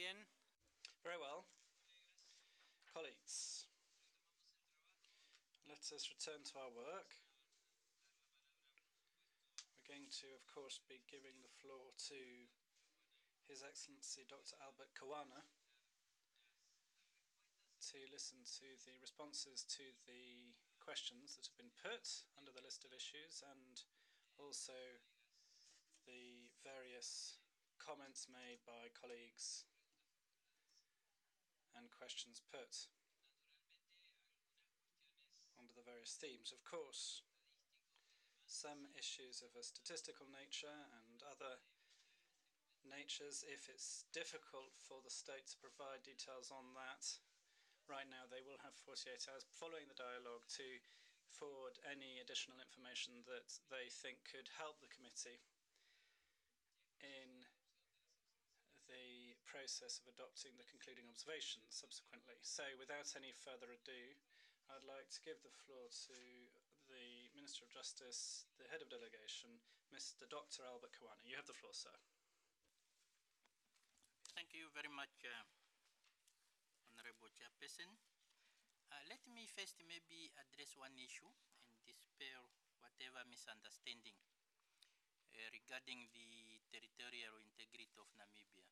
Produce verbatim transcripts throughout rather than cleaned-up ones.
bien. Very well. Colleagues, let us return to our work. We're going to, of course, be giving the floor to His Excellency Doctor Albert Kawana to listen to the responses to the questions that have been put under the list of issues and also the various comments made by colleagues and questions put under the various themes. Of course, some issues of a statistical nature and other natures, if it's difficult for the state to provide details on that, right now they will have forty-eight hours following the dialogue to forward any additional information that they think could help the committee in the process of adopting the concluding observations subsequently. So without any further ado, I'd like to give the floor to the Minister of Justice, the head of delegation, Mister Doctor Albert Kawana. You have the floor, sir. Thank you very much, uh, Honorable Chairperson. Uh, let me first maybe address one issue and dispel whatever misunderstanding uh, regarding the territorial integrity of Namibia.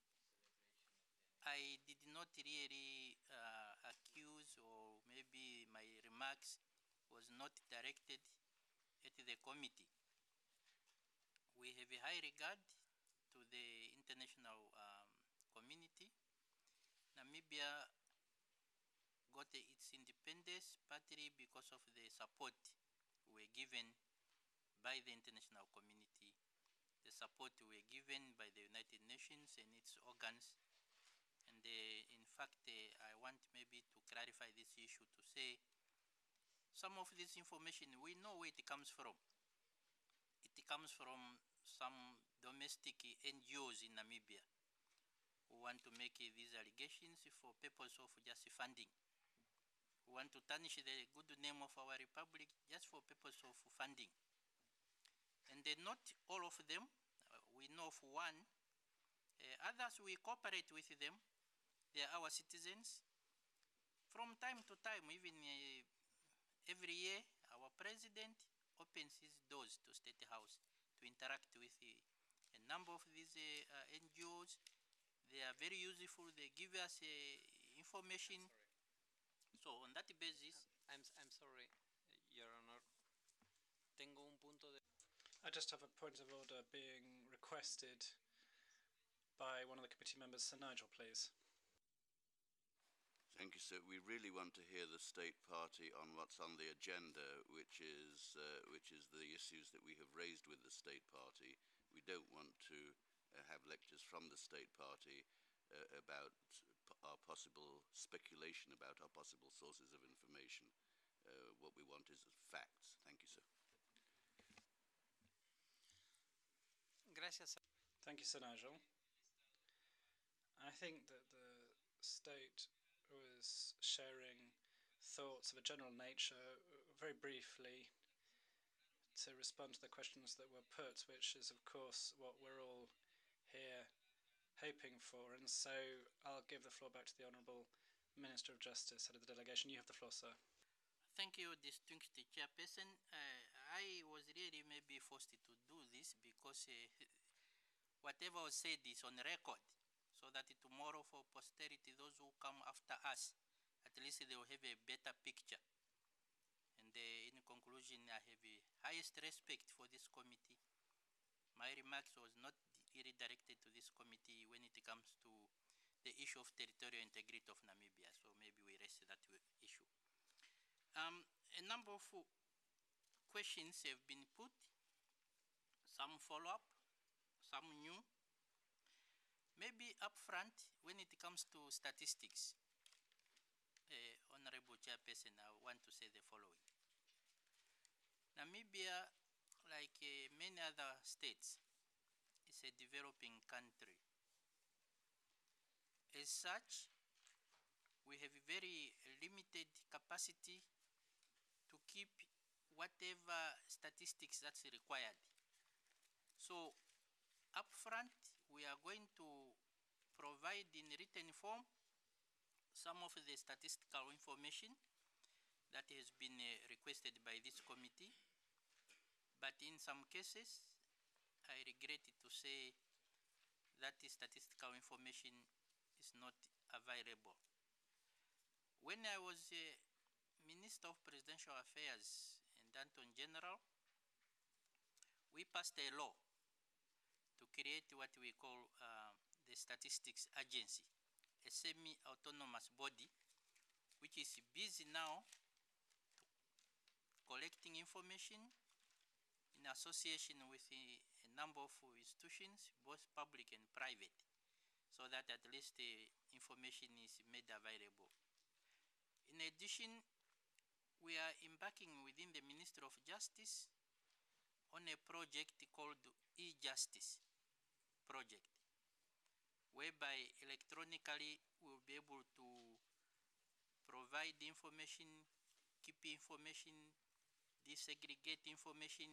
I did not really uh, accuse, or maybe my remarks was not directed at the committee. We have a high regard to the international um, community. Namibia got its independence partly because of the support we were given by the international community, the support we were given by the United Nations and its organs. And uh, in fact, uh, I want maybe to clarify this issue to say some of this information, we know where it comes from. It comes from some domestic N G Os in Namibia who want to make uh, these allegations for purpose of just funding. Who want to tarnish the good name of our republic just for purpose of funding. And uh, not all of them, uh, we know of one. Uh, others, we cooperate with them. They are our citizens. From time to time, even uh, every year, our president opens his doors to State House to interact with uh, a number of these uh, uh, N G Os. They are very useful. They give us uh, information. So on that basis, I'm, I'm sorry, Your Honor. Tengo un punto de... I just have a point of order being requested by one of the committee members. Sir Nigel, please. Thank you, sir. We really want to hear the State Party on what's on the agenda, which is uh, which is the issues that we have raised with the State Party. We don't want to uh, have lectures from the State Party uh, about our possible speculation about our possible sources of information. Uh, what we want is facts. Thank you, sir. Gracias. Thank you, Sir Nigel. I think that the state was sharing thoughts of a general nature very briefly to respond to the questions that were put, which is, of course, what we're all here hoping for. And so I'll give the floor back to the Honourable Minister of Justice, head of the delegation. You have the floor, sir. thank you, distinguished chairperson. Uh, I was really maybe forced to do this because uh, whatever was said is on record, so that tomorrow for posterity, those who come after us, at least they will have a better picture. And uh, in conclusion, I have the highest respect for this committee. My remarks was not really directed to this committee when it comes to the issue of territorial integrity of Namibia, so maybe we rest that issue. Um, a number of questions have been put, some follow-up, some new. Maybe up front, when it comes to statistics, uh, Honorable Chairperson, I want to say the following. Namibia, like uh, many other states, is a developing country. As such, we have a very limited capacity to keep whatever statistics that's required. So, up front, we are going to provide in written form some of the statistical information that has been uh, requested by this committee, but in some cases, I regret to say that the statistical information is not available. When I was uh, Minister of Presidential Affairs and Attorney General, we passed a law to create what we call uh, the Statistics Agency, a semi-autonomous body which is busy now collecting information in association with a, a number of institutions, both public and private, so that at least the information is made available. In addition, we are embarking within the Ministry of Justice on a project called e-Justice project, whereby electronically we'll be able to provide information, keep information, desegregate information.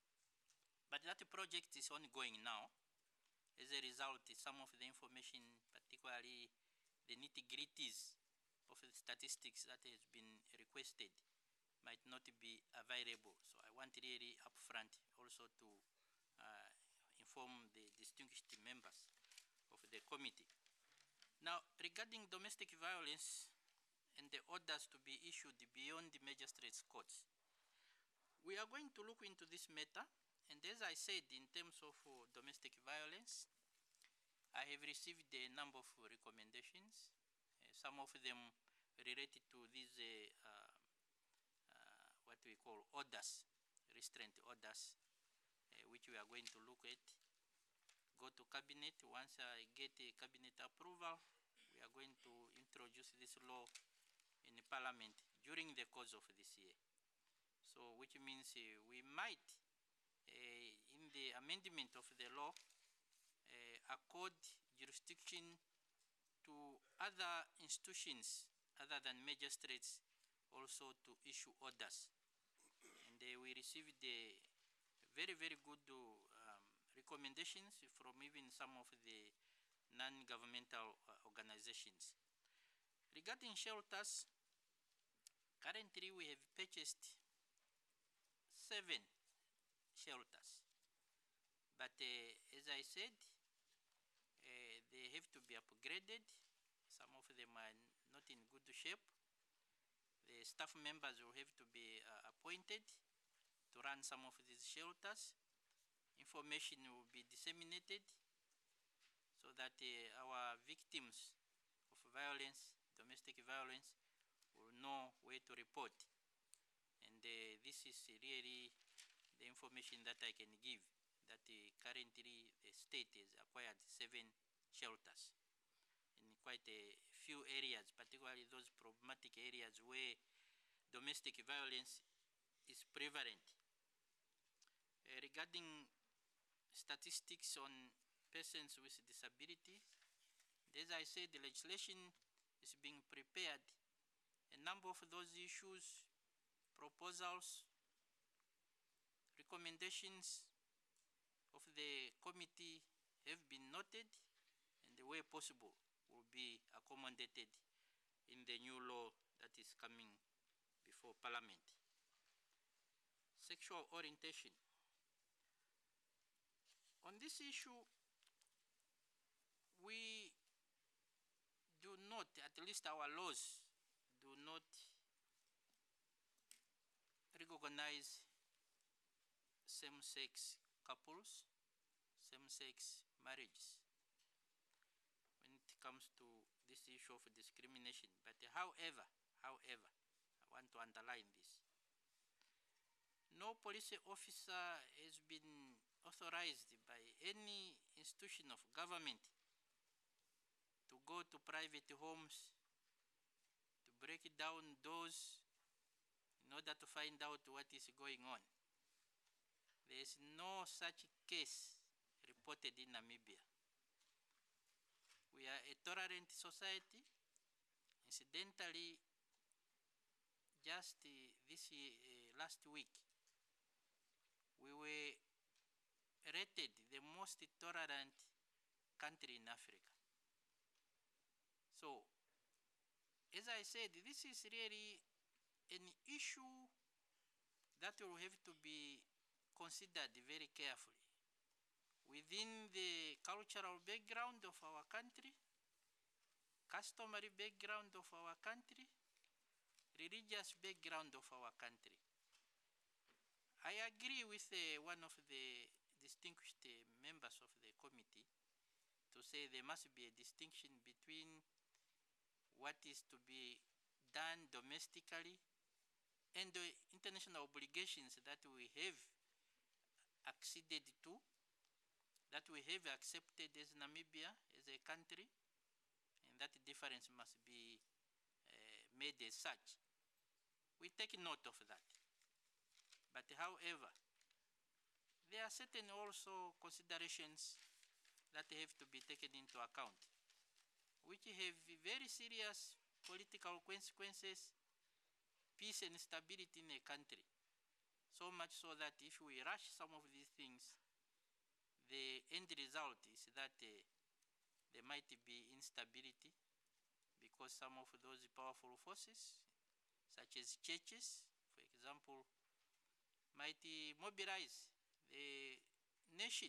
But that project is ongoing now. As a result, some of the information, particularly the nitty-gritties of the statistics that has been requested, might not be available. So I want really upfront also to uh, inform the distinguished members of the committee. Now, regarding domestic violence and the orders to be issued beyond the magistrates' courts, we are going to look into this matter. And as I said, in terms of uh, domestic violence, I have received a number of recommendations, uh, some of them related to these, uh, uh, uh, what we call orders, restraint orders, uh, which we are going to look at, go to cabinet. Once I get a cabinet approval, we are going to introduce this law in the parliament during the course of this year. So, which means uh, we might, uh, in the amendment of the law, uh, accord jurisdiction to other institutions other than magistrates also to issue orders. And uh, we received the very, very good uh, um, recommendations from even some of the non-governmental uh, organizations. Regarding shelters, currently we have purchased seven shelters. But uh, as I said, uh, they have to be upgraded. Some of them are not in good shape. The staff members will have to be uh, appointed to run some of these shelters. Information will be disseminated so that uh, our victims of violence, domestic violence, will know where to report. And uh, this is really the information that I can give, that uh, currently the state has acquired seven shelters in quite a few areas, particularly those problematic areas where domestic violence is prevalent. Uh, regarding statistics on persons with disability, as I said, the legislation is being prepared. A number of those issues, proposals, recommendations of the committee have been noted, and the way possible will be accommodated in the new law that is coming before Parliament. Sexual orientation. On this issue, we do not, at least our laws, do not recognize same-sex couples, same-sex marriages when it comes to this issue of discrimination. But however, however, I want to underline this. No police officer has been authorized by any institution of government to go to private homes, to break down doors in order to find out what is going on. There is no such case reported in Namibia. We are a tolerant society. Incidentally, just uh, this uh, last week, we were rated the most tolerant country in Africa. So, as I said, this is really an issue that will have to be considered very carefully within the cultural background of our country, customary background of our country, religious background of our country. I agree with uh, one of the distinguished uh, members of the committee to say there must be a distinction between what is to be done domestically and the international obligations that we have acceded to, that we have accepted as Namibia, as a country, and that difference must be uh, made as such. We take note of that. But however, there are certain also considerations that have to be taken into account, which have very serious political consequences, peace and stability in a country. So much so that if we rush some of these things, the end result is that uh, there might be instability because some of those powerful forces, such as churches, for example, might uh, mobilize the nation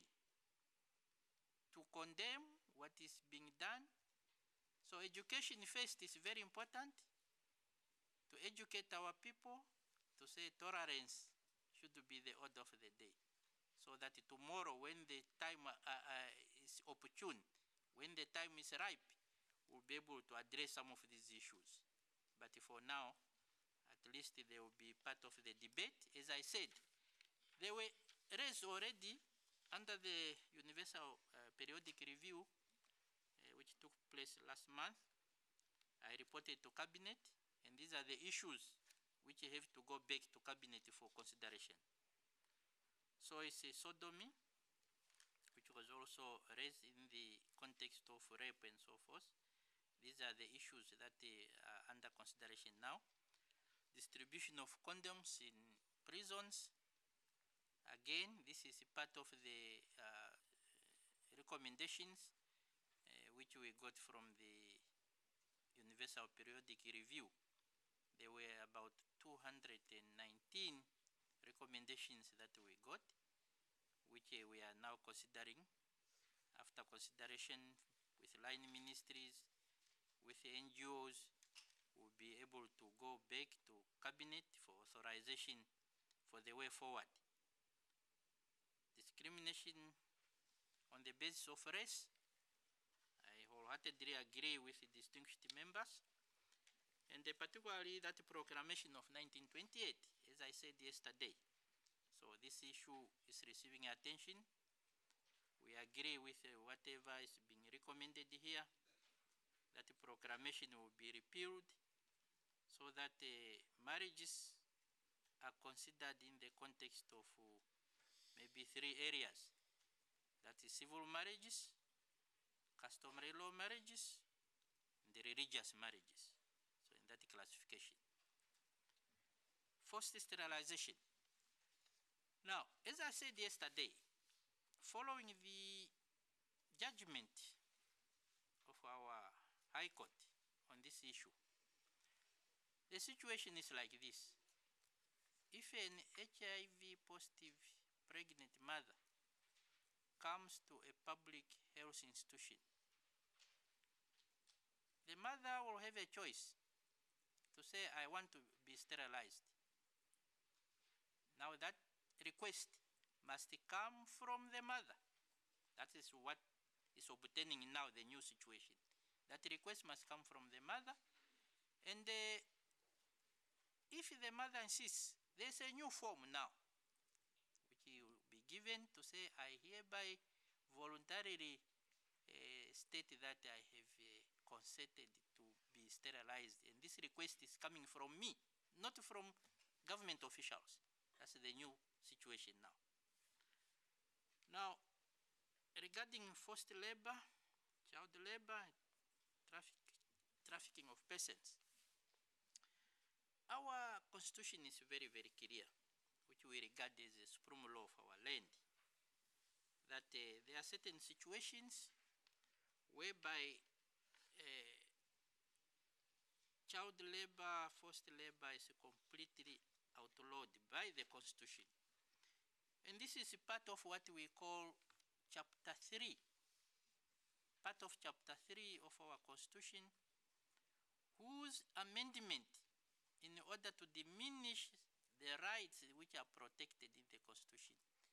to condemn what is being done. So education first is very important, to educate our people, to say tolerance should be the order of the day. So that tomorrow when the time uh, uh, is opportune, when the time is ripe, we'll be able to address some of these issues. But for now, at least they will be part of the debate. As I said, they were raised already under the Universal uh, Periodic Review, uh, which took place last month. I reported to Cabinet, and these are the issues which have to go back to Cabinet for consideration. So it's a sodomy, which was also raised in the context of rape and so forth. These are the issues that are under consideration now. Distribution of condoms in prisons. Again, this is part of the uh, recommendations uh, which we got from the Universal Periodic Review. There were about two hundred nineteen recommendations that we got, which uh, we are now considering. After consideration with line ministries, with the N G Os, we'll be able to go back to Cabinet for authorization for the way forward. Discrimination on the basis of race, I wholeheartedly agree with the distinguished members, and particularly that proclamation of nineteen twenty-eight, as I said yesterday. So this issue is receiving attention. We agree with uh, whatever is being recommended here, that the proclamation will be repealed so that uh, marriages are considered in the context of uh, maybe three areas. That is civil marriages, customary law marriages, and the religious marriages. So in that classification. Forced sterilization. Now, as I said yesterday, following the judgment of our High Court on this issue, the situation is like this. If an H I V positive pregnant mother comes to a public health institution, the mother will have a choice to say, I want to be sterilized. Now that request must come from the mother. That is what is obtaining now the new situation. That request must come from the mother, and uh, if the mother insists, there's a new form now, which will be given to say, I hereby voluntarily uh, state that I have uh, consented to be sterilized, and this request is coming from me, not from government officials. That's the new situation now. Now, regarding forced labor, child labor, traffic, trafficking of persons, our constitution is very, very clear, which we regard as a supreme law of our land, that uh, there are certain situations whereby uh, child labor, forced labor is completely outlawed by the Constitution. And this is part of what we call Chapter three. Part of Chapter three of our Constitution, whose amendment, in order to diminish the rights which are protected in the Constitution,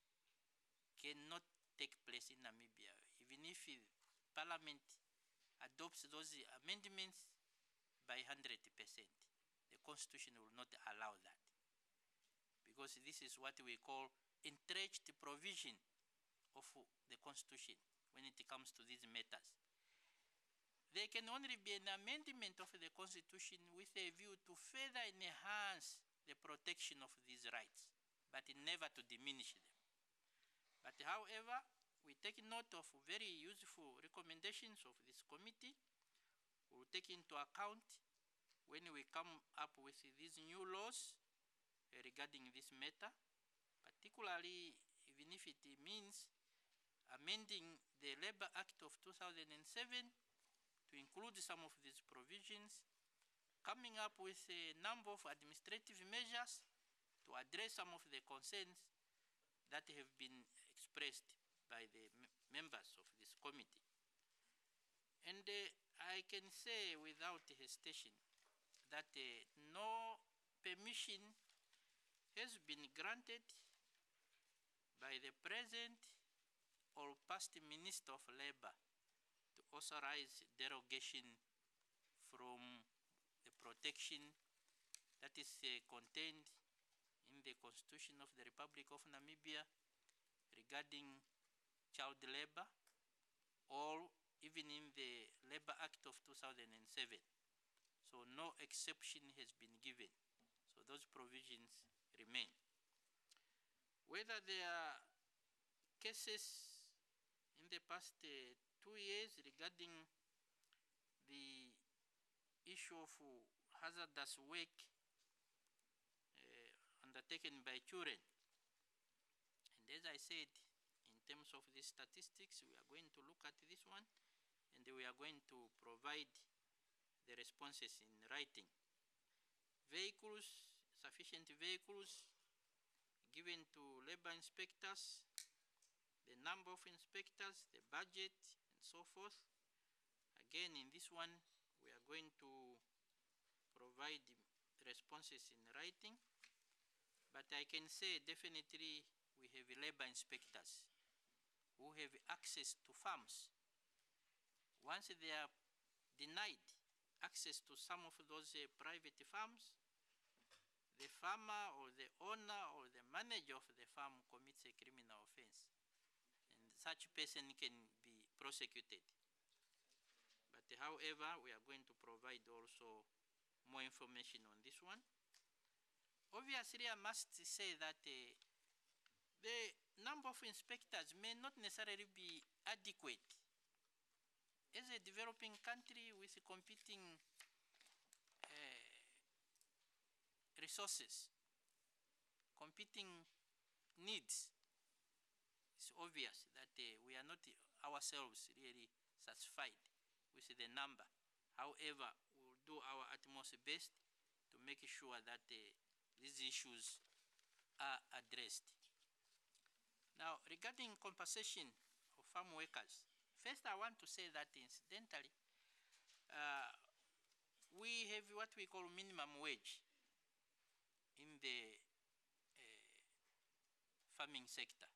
cannot take place in Namibia. Even if Parliament adopts those amendments by one hundred percent, the Constitution will not allow that. Because this is what we call entrenched provision of the Constitution when it comes to these matters. There can only be an amendment of the Constitution with a view to further enhance the protection of these rights, but never to diminish them. But however, we take note of very useful recommendations of this committee. We will take into account when we come up with these new laws regarding this matter, particularly even if it means amending the Labor Act of two thousand seven to include some of these provisions, coming up with a number of administrative measures to address some of the concerns that have been expressed by the members of this committee. And uh, I can say without hesitation that uh, no permission has been granted by the present or past Minister of Labor to authorize derogation from the protection that is uh, contained in the Constitution of the Republic of Namibia regarding child labor, or even in the Labor Act of two thousand seven. So no exception has been given. So those provisions remain. Whether there are cases in the past uh, two years regarding the issue of uh, hazardous work uh, undertaken by children. And as I said, in terms of the statistics, we are going to look at this one, and we are going to provide the responses in writing. Vehicles, sufficient vehicles given to labor inspectors, the number of inspectors, the budget, and so forth. Again, in this one, we are going to provide responses in writing. But I can say definitely we have labor inspectors who have access to farms. Once they are denied access to some of those uh, private farms, the farmer or the owner or the manager of the farm commits a criminal offense, and such person can be prosecuted. But however, we are going to provide also more information on this one. Obviously, I must say that uh, the number of inspectors may not necessarily be adequate. As a developing country with competing uh, resources, competing needs, it's obvious that uh, we are not ourselves really satisfied with the number. However, we will do our utmost best to make sure that uh, these issues are addressed. Now, regarding compensation of farm workers, first I want to say that incidentally, uh, we have what we call minimum wage in the uh, farming sector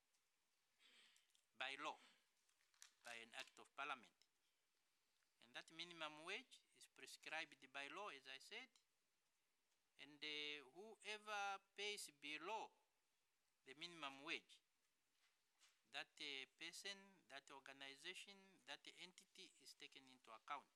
by law, by an act of parliament. And that minimum wage is prescribed by law, as I said, and uh, whoever pays below the minimum wage, that uh, person, that organization, that entity is taken into account,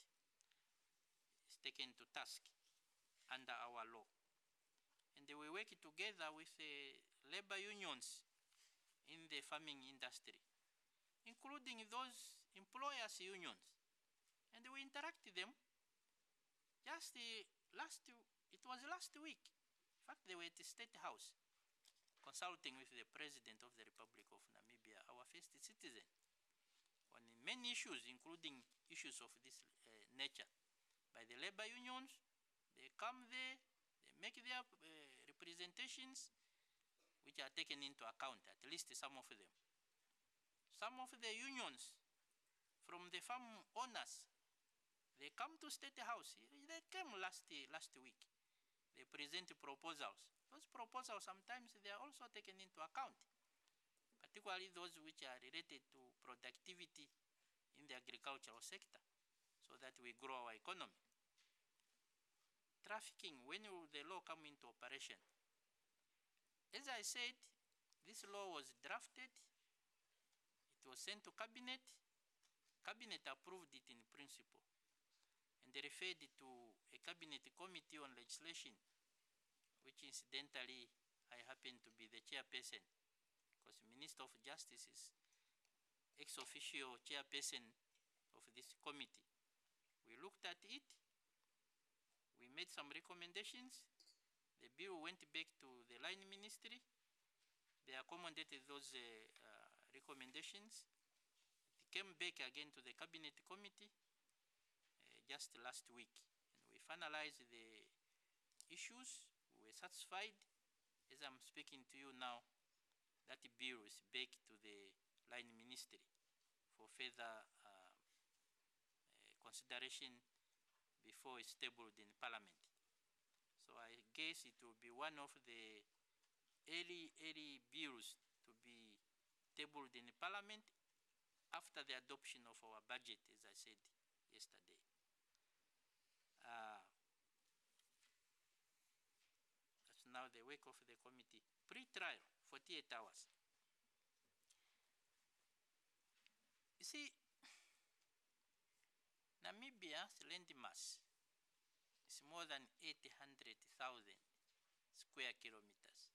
is taken to task under our law. And we work together with uh, labor unions in the farming industry, including those employers' unions. And we interact with them. Just uh, last, it was last week. In fact, they were at the State House, consulting with the President of the Republic of Namibia, our first citizen, on many issues, including issues of this uh, nature, by the labor unions, the They come there, they make their uh, representations, which are taken into account, at least some of them. Some of the unions from the farm owners, they come to State House. They came last, last week. They present proposals. Those proposals, sometimes they are also taken into account, particularly those which are related to productivity in the agricultural sector, so that we grow our economy. Trafficking, when will the law come into operation? As I said, this law was drafted, it was sent to Cabinet, Cabinet approved it in principle, and they referred it to a Cabinet Committee on Legislation, which incidentally I happen to be the chairperson, because Minister of Justice is ex officio chairperson of this committee. We looked at it, we made some recommendations, the bill went back to the line ministry, they accommodated those uh, uh, recommendations, it came back again to the cabinet committee uh, just last week, and we finalized the issues, we were satisfied. As I'm speaking to you now, that bill is back to the line ministry for further uh, uh, consideration before it's tabled in Parliament. So I guess it will be one of the early, early bills to be tabled in Parliament after the adoption of our budget, as I said yesterday. Uh, that's now the work of the committee. Pre-trial, forty-eight hours. You see, Namibia's land mass is more than eight hundred thousand square kilometers.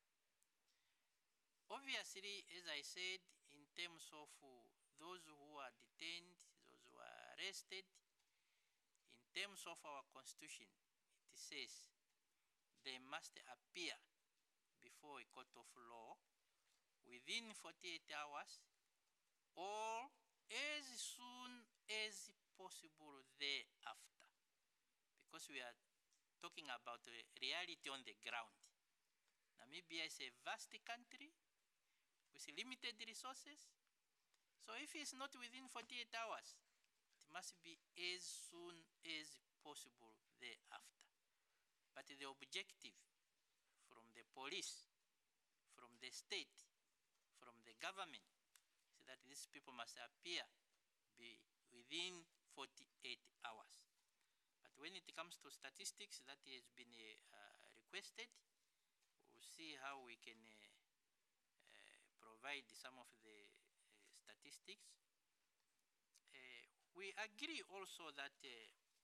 Obviously, as I said, in terms of uh, those who are detained, those who are arrested, in terms of our constitution, it says they must appear before a court of law within forty-eight hours or as soon as possible thereafter, because we are talking about the reality on the ground. Namibia is a vast country with limited resources, so if it's not within forty-eight hours, it must be as soon as possible thereafter. But the objective from the police, from the state, from the government, is that these people must appear be within forty-eight hours. But when it comes to statistics, that has been uh, requested. We'll see how we can uh, uh, provide some of the uh, statistics. Uh, we agree also that, uh,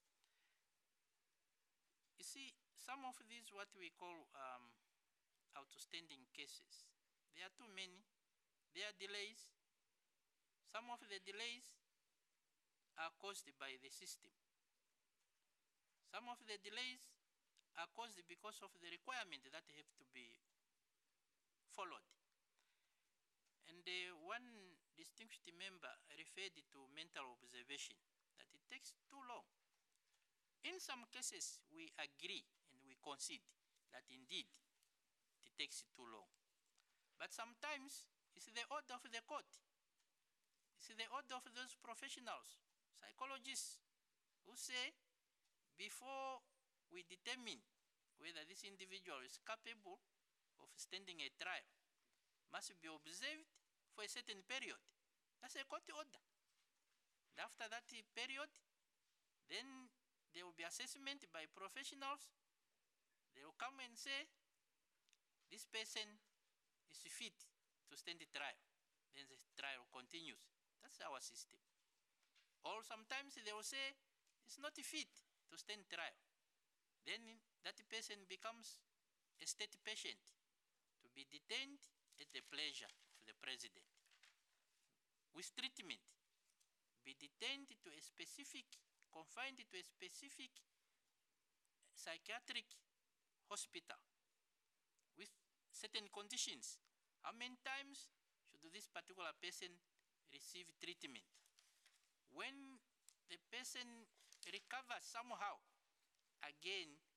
you see, some of these what we call um, outstanding cases, there are too many, there are delays. Some of the delays are caused by the system. Some of the delays are caused because of the requirement that have to be followed. And uh, one distinguished member referred to mental observation, that it takes too long. In some cases, we agree and we concede that indeed it takes too long. But sometimes it's the order of the court. It's the order of those professionals, psychologists, who say before we determine whether this individual is capable of standing a trial, must be observed for a certain period. That's a court order. And after that period, then there will be assessment by professionals. They will come and say, this person is fit to stand the trial. Then the trial continues. That's our system. Or sometimes they will say, it's not fit to stand trial. Then that person becomes a state patient to be detained at the pleasure of the president. With treatment, be detained to a specific, confined to a specific psychiatric hospital with certain conditions. How many times should this particular person receive treatment? When the person recovers somehow, again,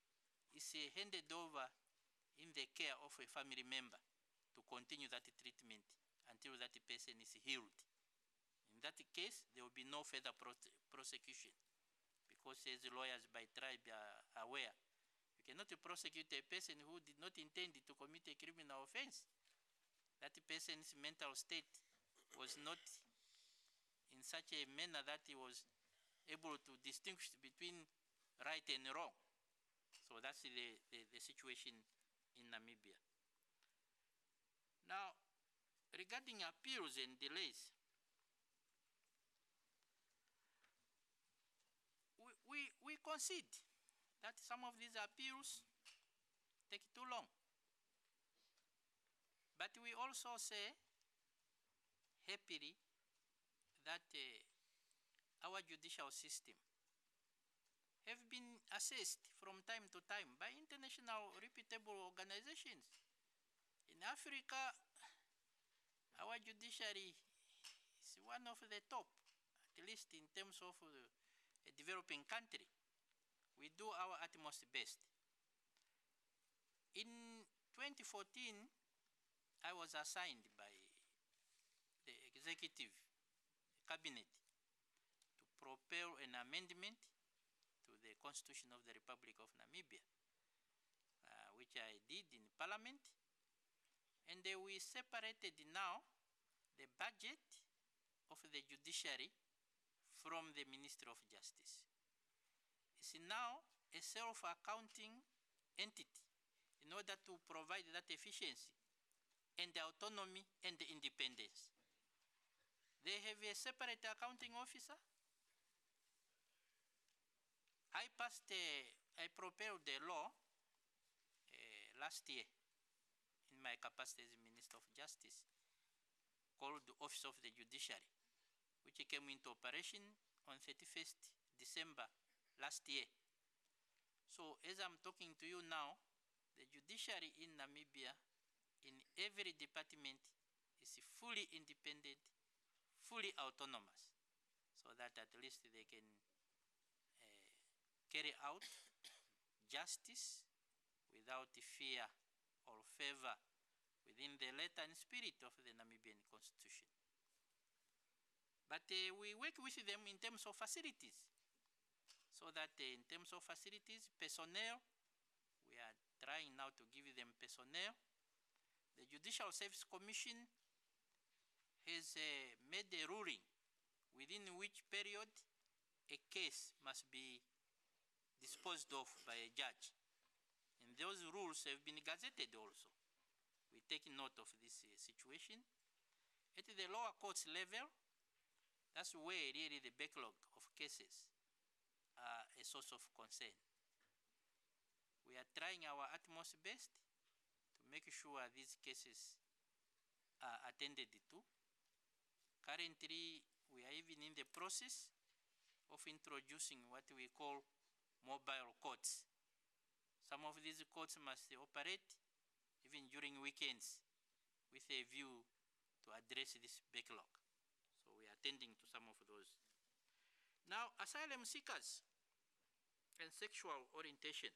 is uh, handed over in the care of a family member to continue that treatment until that person is healed. In that case, there will be no further pro prosecution, because as lawyers by tribe are aware, you cannot prosecute a person who did not intend to commit a criminal offense. That person's mental state was not in such a manner that he was able to distinguish between right and wrong. So that's the, the, the situation in Namibia. Now, regarding appeals and delays, we, we, we concede that some of these appeals take too long. But we also say, happily, that uh, our judicial system have been assessed from time to time by international reputable organizations. In Africa, our judiciary is one of the top, at least in terms of uh, a developing country. We do our utmost best. In twenty fourteen, I was assigned by the executive cabinet to propel an amendment to the Constitution of the Republic of Namibia, uh, which I did in Parliament. And uh, we separated now the budget of the judiciary from the Ministry of Justice. It's now a self-accounting entity in order to provide that efficiency and autonomy and independence. They have a separate accounting officer. I passed, uh, I propelled the law uh, last year in my capacity as Minister of Justice, called the Office of the Judiciary, which came into operation on thirty-first December last year. So as I'm talking to you now, the judiciary in Namibia, in every department, is fully independent, fully autonomous, so that at least they can uh, carry out justice without fear or favor within the letter and spirit of the Namibian Constitution. But uh, we work with them in terms of facilities, so that uh, in terms of facilities, personnel, we are trying now to give them personnel. The Judicial Service Commission has uh, made a ruling within which period a case must be disposed of by a judge. And those rules have been gazetted also. We take note of this uh, situation. At the lower courts level, that's where really the backlog of cases are a source of concern. We are trying our utmost best to make sure these cases are attended to. Currently, we are even in the process of introducing what we call mobile courts. Some of these courts must operate even during weekends with a view to address this backlog. So we are attending to some of those. Now, asylum seekers and sexual orientation.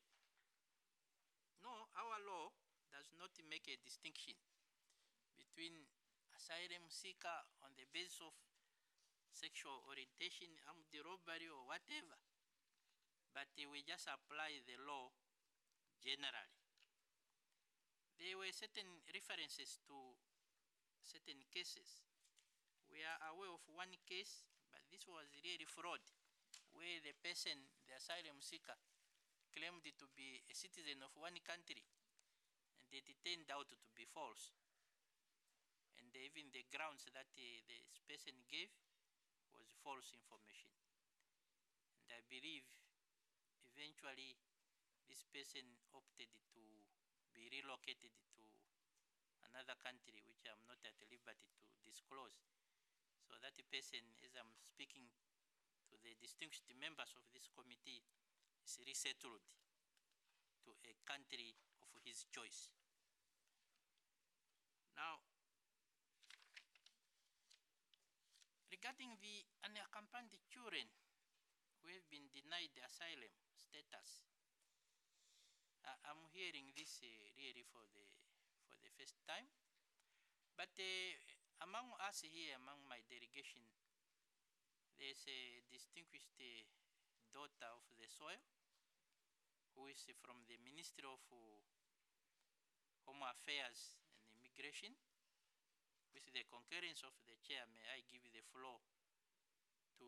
No, our law does not make a distinction between asylum seeker on the basis of sexual orientation, armed robbery, or whatever. But uh, we just apply the law generally. There were certain references to certain cases. We are aware of one case, but this was really fraud, where the person, the asylum seeker, claimed to be a citizen of one country, and it turned out to be false. And even the grounds that uh, this person gave was false information. And I believe eventually this person opted to be relocated to another country, which I'm not at liberty to disclose. So that person, as I'm speaking to the distinguished members of this committee, is resettled to a country of his choice. Now, regarding the unaccompanied children who have been denied asylum status, Uh, I'm hearing this uh, really for the for the first time. But uh, among us here, among my delegation, there's a distinguished uh, daughter of the soil who is from the Ministry of uh, Home Affairs and Immigration. With the concurrence of the chair, may I give the floor to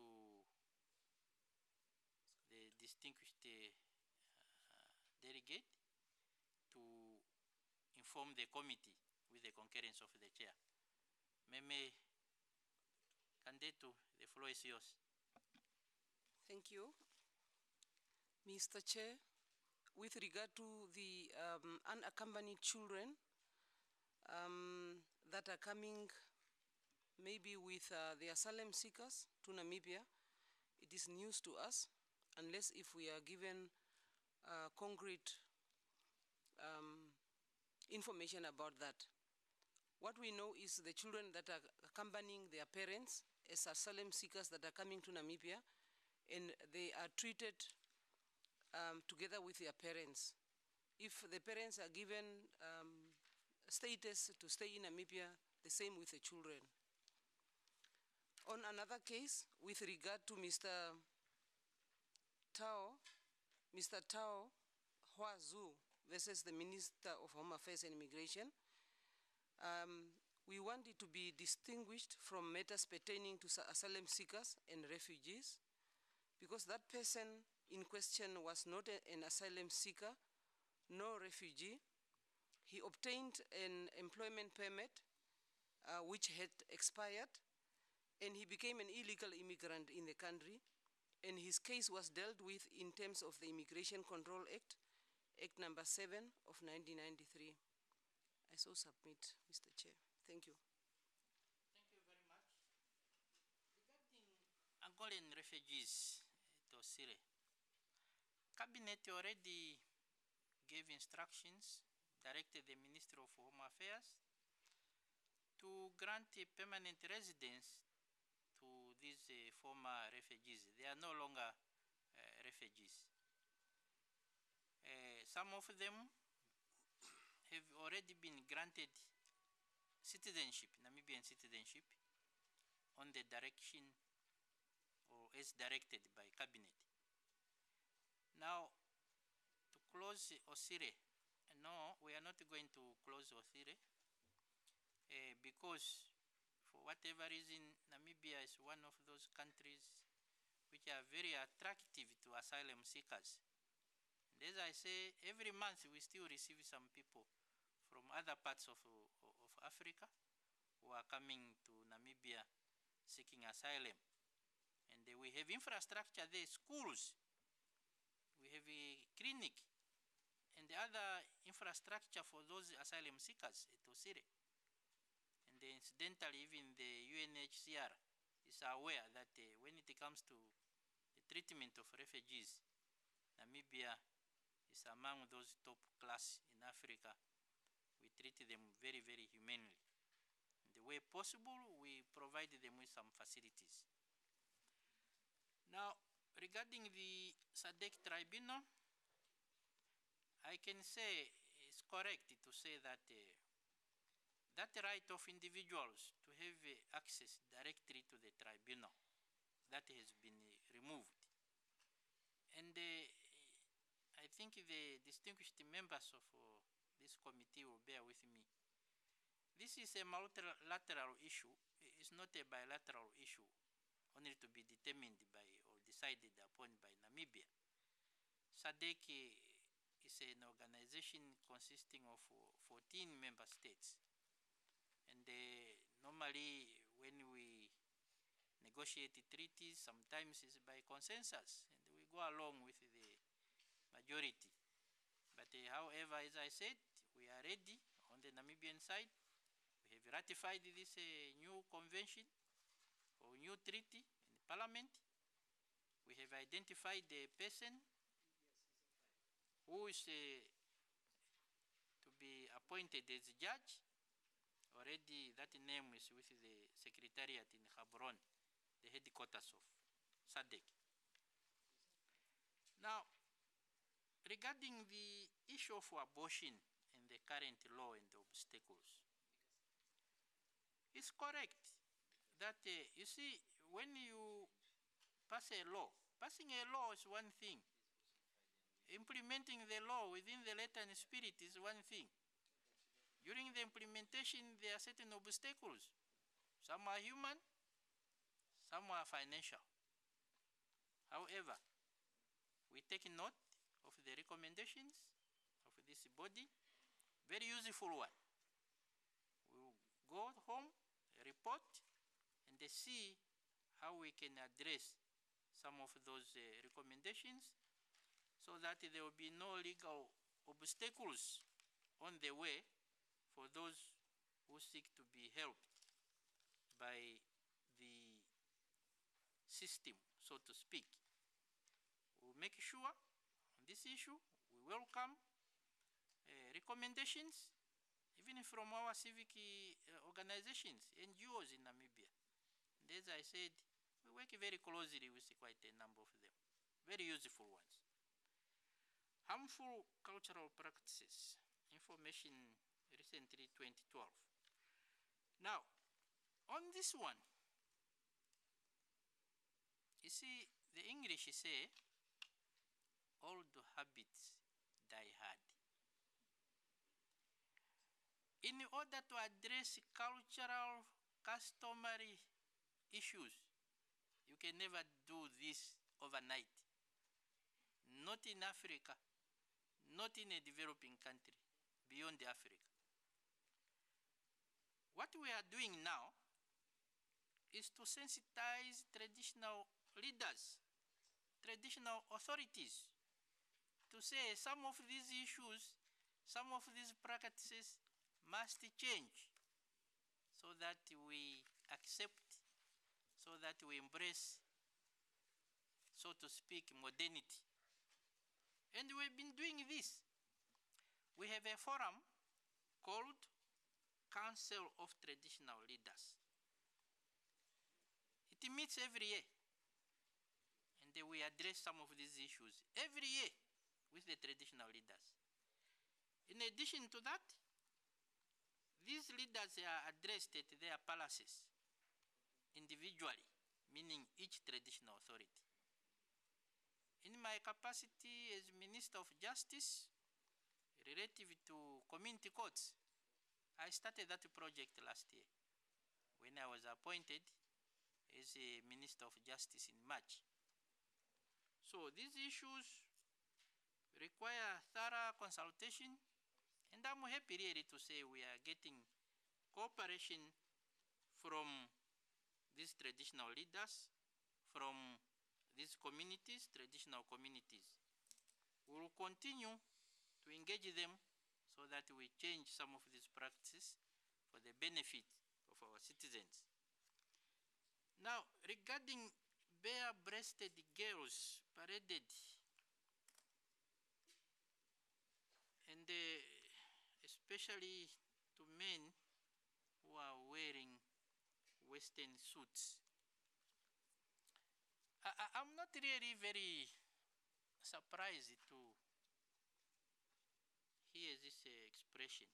the distinguished uh, delegate to inform the committee with the concurrence of the chair. Meme Kandetu, the floor is yours. Thank you. Mister Chair, with regard to the um, unaccompanied children um, that are coming maybe with uh, the asylum seekers to Namibia, it is news to us unless if we are given uh, concrete um, information about that. What we know is the children that are accompanying their parents as asylum seekers that are coming to Namibia, and they are treated um, together with their parents. If the parents are given um, status to stay in Namibia, the same with the children. On another case, with regard to Mister Tao, Mister Tao Hua Zhu versus the Minister of Home Affairs and Immigration, um, we want it to be distinguished from matters pertaining to asylum seekers and refugees, because that person in question was not a, an asylum seeker, no refugee. He obtained an employment permit uh, which had expired, and he became an illegal immigrant in the country, and his case was dealt with in terms of the Immigration Control Act, Act number seven of nineteen ninety-three. I so submit, Mister Chair. Thank you. Thank you very much. Regarding Angolan refugees to Syria, Cabinet already gave instructions, directed the Ministry of Home Affairs to grant a permanent residence to these uh, former refugees. They are no longer uh, refugees. Uh, some of them have already been granted citizenship, Namibian citizenship, on the direction or as directed by Cabinet. Now, to close Osire, no, we are not going to close Osire uh, because for whatever reason, Namibia is one of those countries which are very attractive to asylum seekers. And as I say, every month we still receive some people from other parts of, of Africa who are coming to Namibia seeking asylum. And uh, we have infrastructure there, schools, we have a clinic, and the other infrastructure for those asylum seekers at Osire. And uh, incidentally, even the U N H C R is aware that uh, when it comes to the treatment of refugees, Namibia is among those top class in Africa. We treat them very, very humanely. In the way possible, we provide them with some facilities. Now, regarding the SADC tribunal, I can say it's correct to say that uh, that right of individuals to have uh, access directly to the tribunal, that has been uh, removed. And uh, I think the distinguished members of uh, this committee will bear with me. This is a multilateral issue. It's not a bilateral issue, only to be determined by or decided upon by Namibia. SADC is an organization consisting of fourteen member states. And uh, normally when we negotiate treaties, sometimes it's by consensus, and we go along with the majority. But uh, however, as I said, we are ready on the Namibian side. We have ratified this uh, new convention or new treaty in the parliament. We have identified the person who is uh, to be appointed as judge. Already that name is with the secretariat in Gaborone, the headquarters of SADC. Now, regarding the issue of abortion and the current law and the obstacles, it's correct that, uh, you see, when you pass a law, passing a law is one thing. Implementing the law within the letter and spirit is one thing. During the implementation, there are certain obstacles. Some are human, some are financial. However, we take note of the recommendations of this body, very useful one. We'll go home, report, and see how we can address some of those uh, recommendations so that there will be no legal obstacles on the way for those who seek to be helped by the system, so to speak. We'll make sure on this issue we welcome uh, recommendations even from our civic uh, organizations, N G Os in Namibia. And as I said, we work very closely with quite a number of them, very useful ones. Harmful cultural practices, information recently twenty twelve. Now, on this one, you see, the English say, old habits die hard. In order to address cultural, customary issues, you can never do this overnight. Not in Africa, not in a developing country, beyond Africa. What we are doing now is to sensitize traditional leaders, traditional authorities, to say some of these issues, some of these practices must change so that we accept, so that we embrace, so to speak, modernity. And we've been doing this. We have a forum called Council of Traditional Leaders. It meets every year, and we address some of these issues every year with the traditional leaders. In addition to that, these leaders are addressed at their palaces individually, meaning each traditional authority. In my capacity as Minister of Justice, relative to community courts, I started that project last year when I was appointed as a Minister of Justice in March. So these issues require thorough consultation, and I'm happy really to say we are getting cooperation from these traditional leaders, from these communities, traditional communities. We will continue to engage them so that we change some of these practices for the benefit of our citizens. Now, regarding bare-breasted girls paraded and uh, especially to men who are wearing Western suits, I, I, I'm not really very surprised to hear this uh, expression.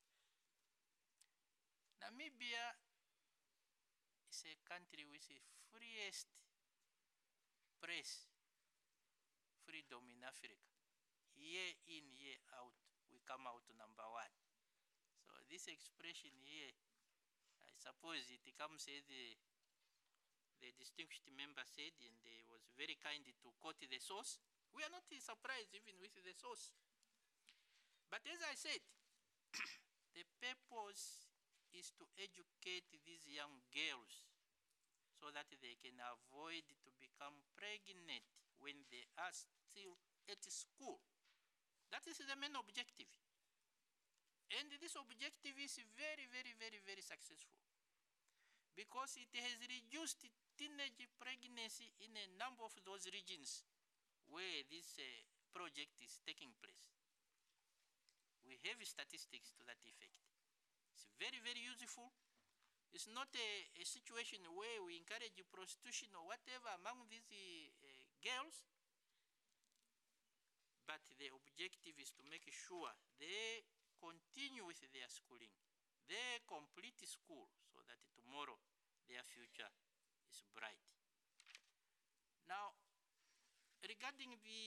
Namibia is a country with the freest press freedom in Africa. Year in, year out, we come out number one. So this expression here, I suppose it comes as the, the distinguished member said, and he was very kind to quote the source. We are not surprised even with the source. But as I said, the purpose is to educate these young girls so that they can avoid to become pregnant when they are still at school. That is the main objective. And this objective is very, very, very, very successful because it has reduced teenage pregnancy in a number of those regions where this uh, project is taking place. We have statistics to that effect. It's very, very useful. It's not a, a situation where we encourage prostitution or whatever among these uh, uh, girls, but the objective is to make sure they continue with their schooling. They complete school so that tomorrow their future is bright. Now, regarding the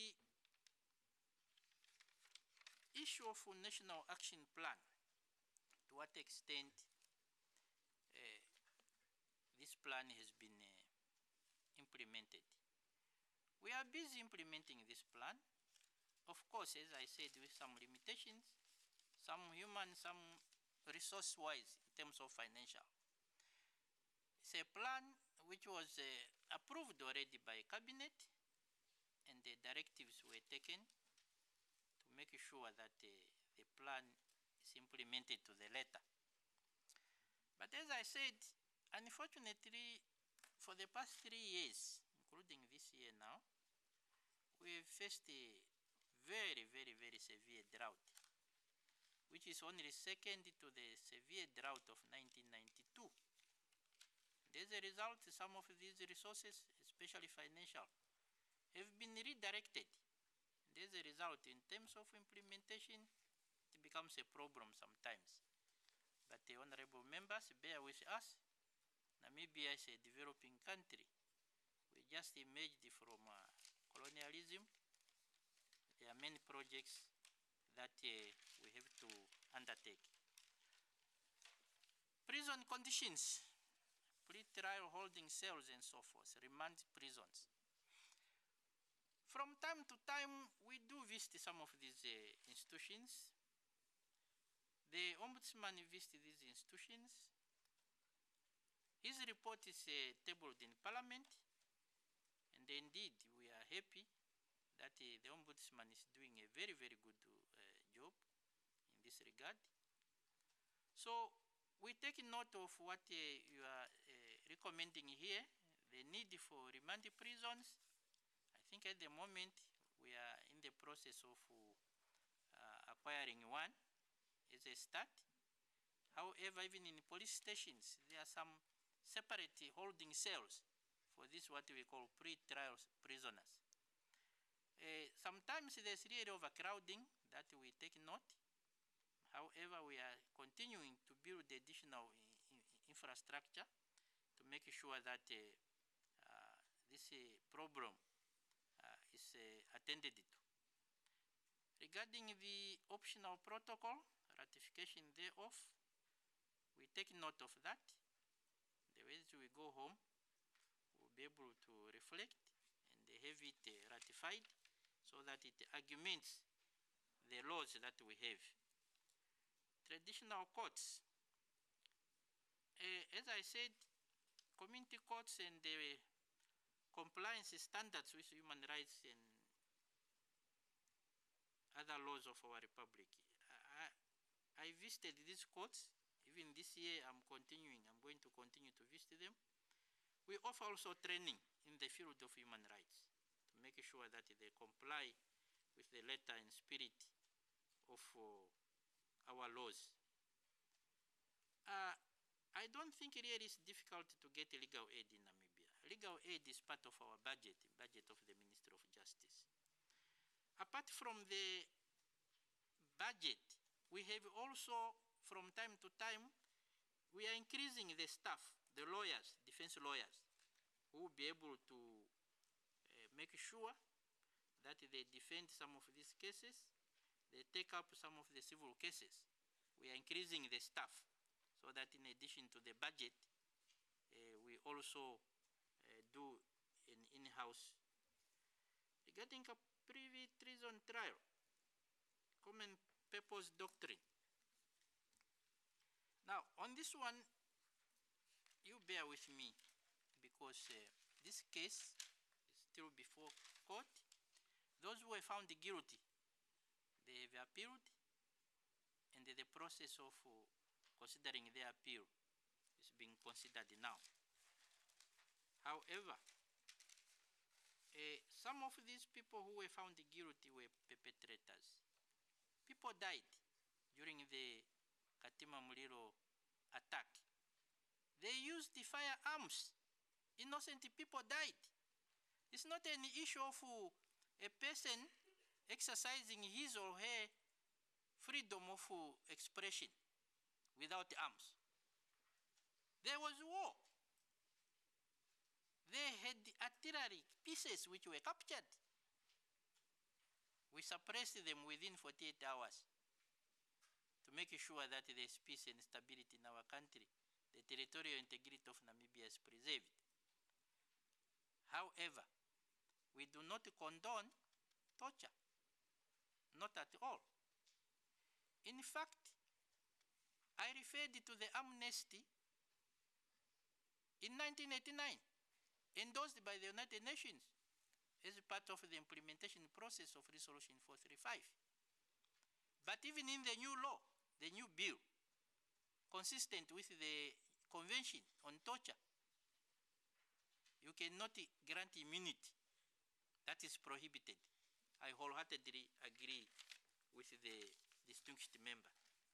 issue of a national action plan, to what extent uh, this plan has been uh, implemented. We are busy implementing this plan. Of course, as I said, with some limitations, some human, some resource-wise in terms of financial. It's a plan which was uh, approved already by Cabinet, and the directives were taken to make sure that uh, the plan is implemented to the letter. But as I said, unfortunately, for the past three years, including this year now, we have faced a very, very, very severe drought, which is only second to the severe drought of nineteen ninety-two. And as a result, some of these resources, especially financial, have been redirected. And as a result, in terms of implementation, it becomes a problem sometimes. But the honorable members, bear with us. Namibia is a developing country. We just emerged from uh, colonialism. There are many projects that uh, we have to undertake. Prison conditions, pre-trial holding cells and so forth, remand prisons. From time to time, we do visit some of these uh, institutions. The Ombudsman visits these institutions. His report is uh, tabled in Parliament, and indeed we are happy that uh, the Ombudsman is doing a very, very good uh, job in this regard. So we take note of what uh, you are uh, recommending here, the need for remand prisons. I think at the moment we are in the process of uh, acquiring one as a start. However, even in police stations, there are some separate holding cells for this what we call pre-trial prisoners. Uh, sometimes there's really overcrowding that we take note. However, we are continuing to build additional infrastructure to make sure that uh, uh, this uh, problem uh, is uh, attended to. Regarding the optional protocol, ratification thereof, we take note of that. The way we go home, we'll be able to reflect and have it uh, ratified so that it augments the laws that we have. Traditional courts. Uh, as I said, community courts and the compliance standards with human rights and other laws of our republic. I, I visited these courts. Even this year, I'm continuing. I'm going to continue to visit them. We offer also training in the field of human rights to make sure that they comply with the letter and spirit of uh, our laws. Uh, I don't think really it's difficult to get legal aid in Namibia. Legal aid is part of our budget, budget of the Ministry of Justice. Apart from the budget, we have also, from time to time, we are increasing the staff, the lawyers, defense lawyers, who will be able to uh, make sure that they defend some of these cases, they take up some of the civil cases. We are increasing the staff so that in addition to the budget, uh, we also uh, do an in-house. Regarding a pre-treason trial, common purpose doctrine. Now, on this one, you bear with me because uh, this case is still before court. Those who were found guilty, they have appealed, and the process of uh, considering their appeal is being considered now. However, uh, some of these people who were found guilty were perpetrators. People died during the Katima Muliro attack. They used the firearms. Innocent people died. It's not an issue of uh, a person exercising his or her freedom of expression without arms. There was war. They had artillery pieces which were captured. We suppressed them within forty-eight hours to make sure that there is peace and stability in our country. The territorial integrity of Namibia is preserved. However, we do not condone torture, not at all. In fact, I referred to the amnesty in nineteen eighty-nine, endorsed by the United Nations as part of the implementation process of Resolution four thirty-five. But even in the new law, the new bill, consistent with the Convention on Torture, you cannot grant immunity. That is prohibited. I wholeheartedly agree with the distinguished member.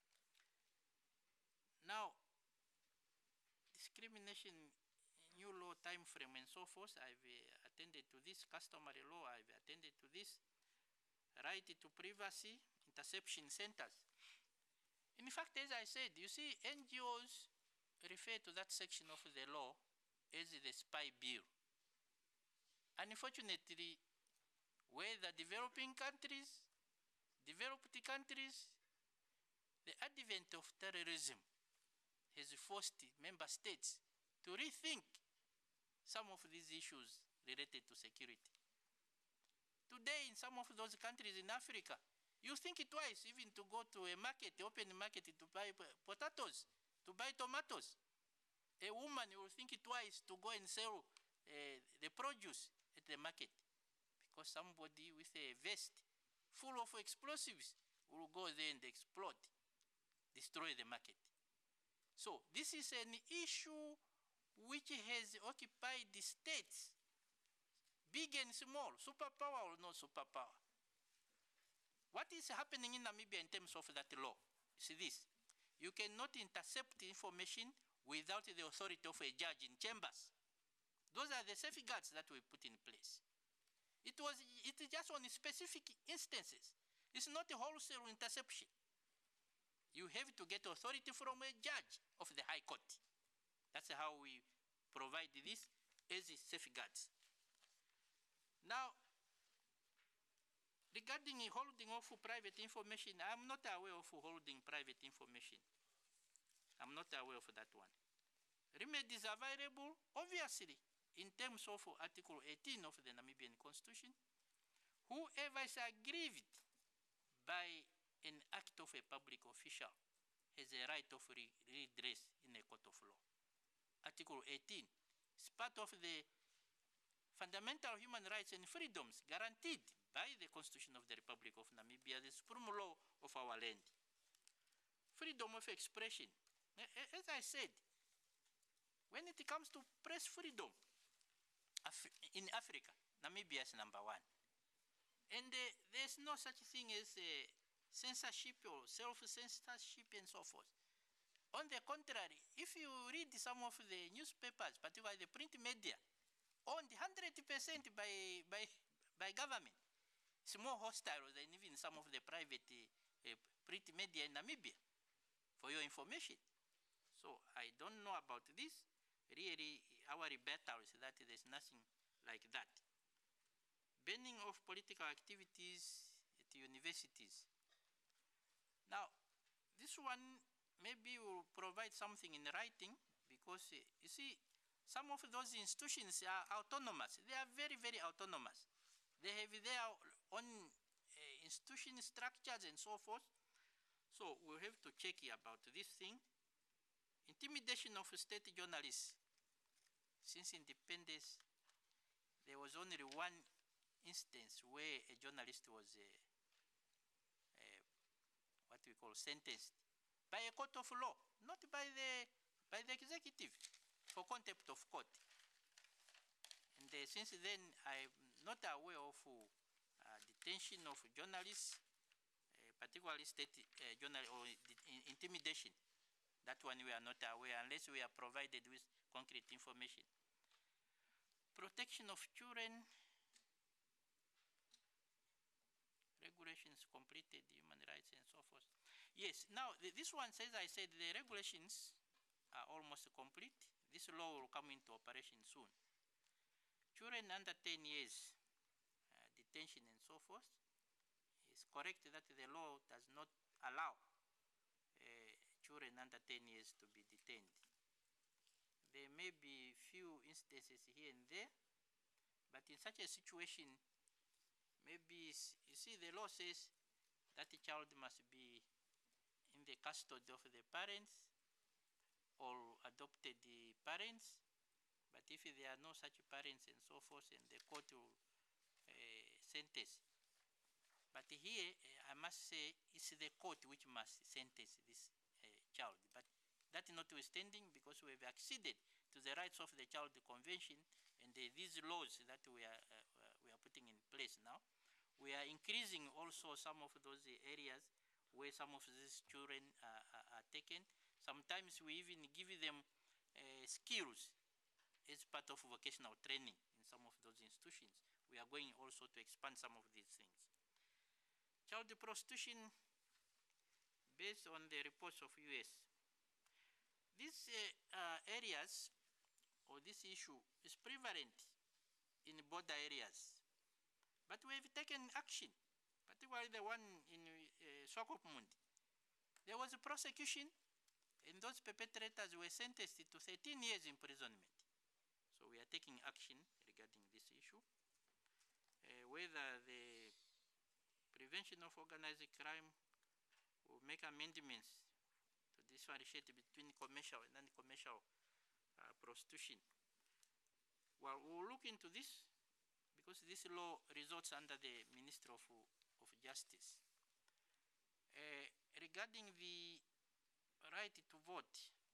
Now, discrimination, new law time frame and so forth, I've uh, attended to this. Customary law, I've attended to this. Right to privacy, interception centers. In fact, as I said, you see, N G Os refer to that section of the law as the spy bill. Unfortunately, whether developing countries, developed countries, the advent of terrorism has forced member states to rethink some of these issues related to security. Today, in some of those countries in Africa, you think twice even to go to a market, open market, to buy potatoes, to buy tomatoes. A woman will think twice to go and sell uh, the produce at the market because somebody with a vest full of explosives will go there and explode, destroy the market. So this is an issue which has occupied the states, big and small, superpower or no superpower. What is happening in Namibia in terms of that law is this. You cannot intercept information without the authority of a judge in chambers. Those are the safeguards that we put in place. It was, it is just on specific instances. It's not a wholesale interception. You have to get authority from a judge of the High Court. That's how we provide this as safeguards. Now, regarding holding of private information, I'm not aware of holding private information. I'm not aware of that one. Remedies available, obviously, in terms of Article eighteen of the Namibian Constitution. Whoever is aggrieved by an act of a public official has a right of re redress in a court of law. Article eighteen is part of the fundamental human rights and freedoms guaranteed by the Constitution of the Republic of Namibia, the supreme law of our land. Freedom of expression. As I said, when it comes to press freedom in Africa, Namibia is number one. And uh, there's no such thing as uh, censorship or self-censorship and so forth. On the contrary, if you read some of the newspapers, particularly the print media, owned one hundred percent by, by, by government, it's more hostile than even some of the private uh, uh, print media in Namibia, for your information. So I don't know about this. Really, our rebuttal is that there's nothing like that. Banning of political activities at universities. Now, this one maybe will provide something in writing because, uh, you see, some of those institutions are autonomous. They are very, very autonomous. They have their own uh, institution structures and so forth. So we'll have to check about this thing. Intimidation of state journalists. Since independence, there was only one instance where a journalist was uh, uh, what we call sentenced by a court of law, not by the, by the executive, for contempt of court. And uh, since then, I'm not aware of uh, detention of journalists, uh, particularly state uh, journal or intimidation. That one we are not aware unless we are provided with concrete information. Protection of children, regulations completed, human rights and so forth. Yes, now th this one says, I said the regulations are almost complete. This law will come into operation soon. Children under ten years, uh, detention and so forth, it's correct that the law does not allow uh, children under ten years to be detained. There may be few instances here and there, but in such a situation, maybe, you see, the law says that the child must be in the custody of the parents or adopted the parents, but if there are no such parents and so forth, and the court will uh, sentence. But here, uh, I must say, it's the court which must sentence this uh, child. But that notwithstanding, because we have acceded to the Rights of the Child Convention and the, these laws that we are, uh, we are putting in place now, we are increasing also some of those areas where some of these children are, are, are taken. Sometimes we even give them uh, skills as part of vocational training in some of those institutions. We are going also to expand some of these things. Child prostitution, based on the reports of U S, these uh, uh, areas or this issue is prevalent in border areas. But we have taken action, particularly the one in uh, Swakopmund. There was a prosecution, and those perpetrators were sentenced to thirteen years imprisonment. So we are taking action regarding this issue. Uh, whether the prevention of organized crime will make amendments to differentiate between commercial and non-commercial uh, prostitution. Well, we'll look into this because this law results under the Ministry of, of Justice. Uh, regarding the right to vote,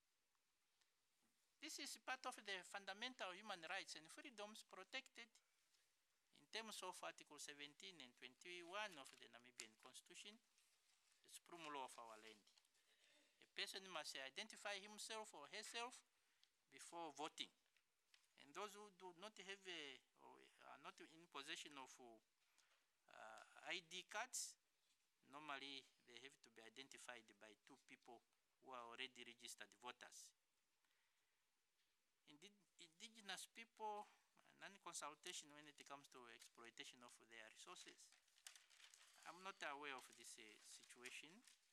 this is part of the fundamental human rights and freedoms protected in terms of Article seventeen and twenty-one of the Namibian Constitution, the supreme law of our land. A person must identify himself or herself before voting. And those who do not have a, or are not in possession of uh, I D cards, normally they have to be identified by two people who are already registered voters. Indeed, indigenous people, non-consultation when it comes to exploitation of their resources. I'm not aware of this uh, situation.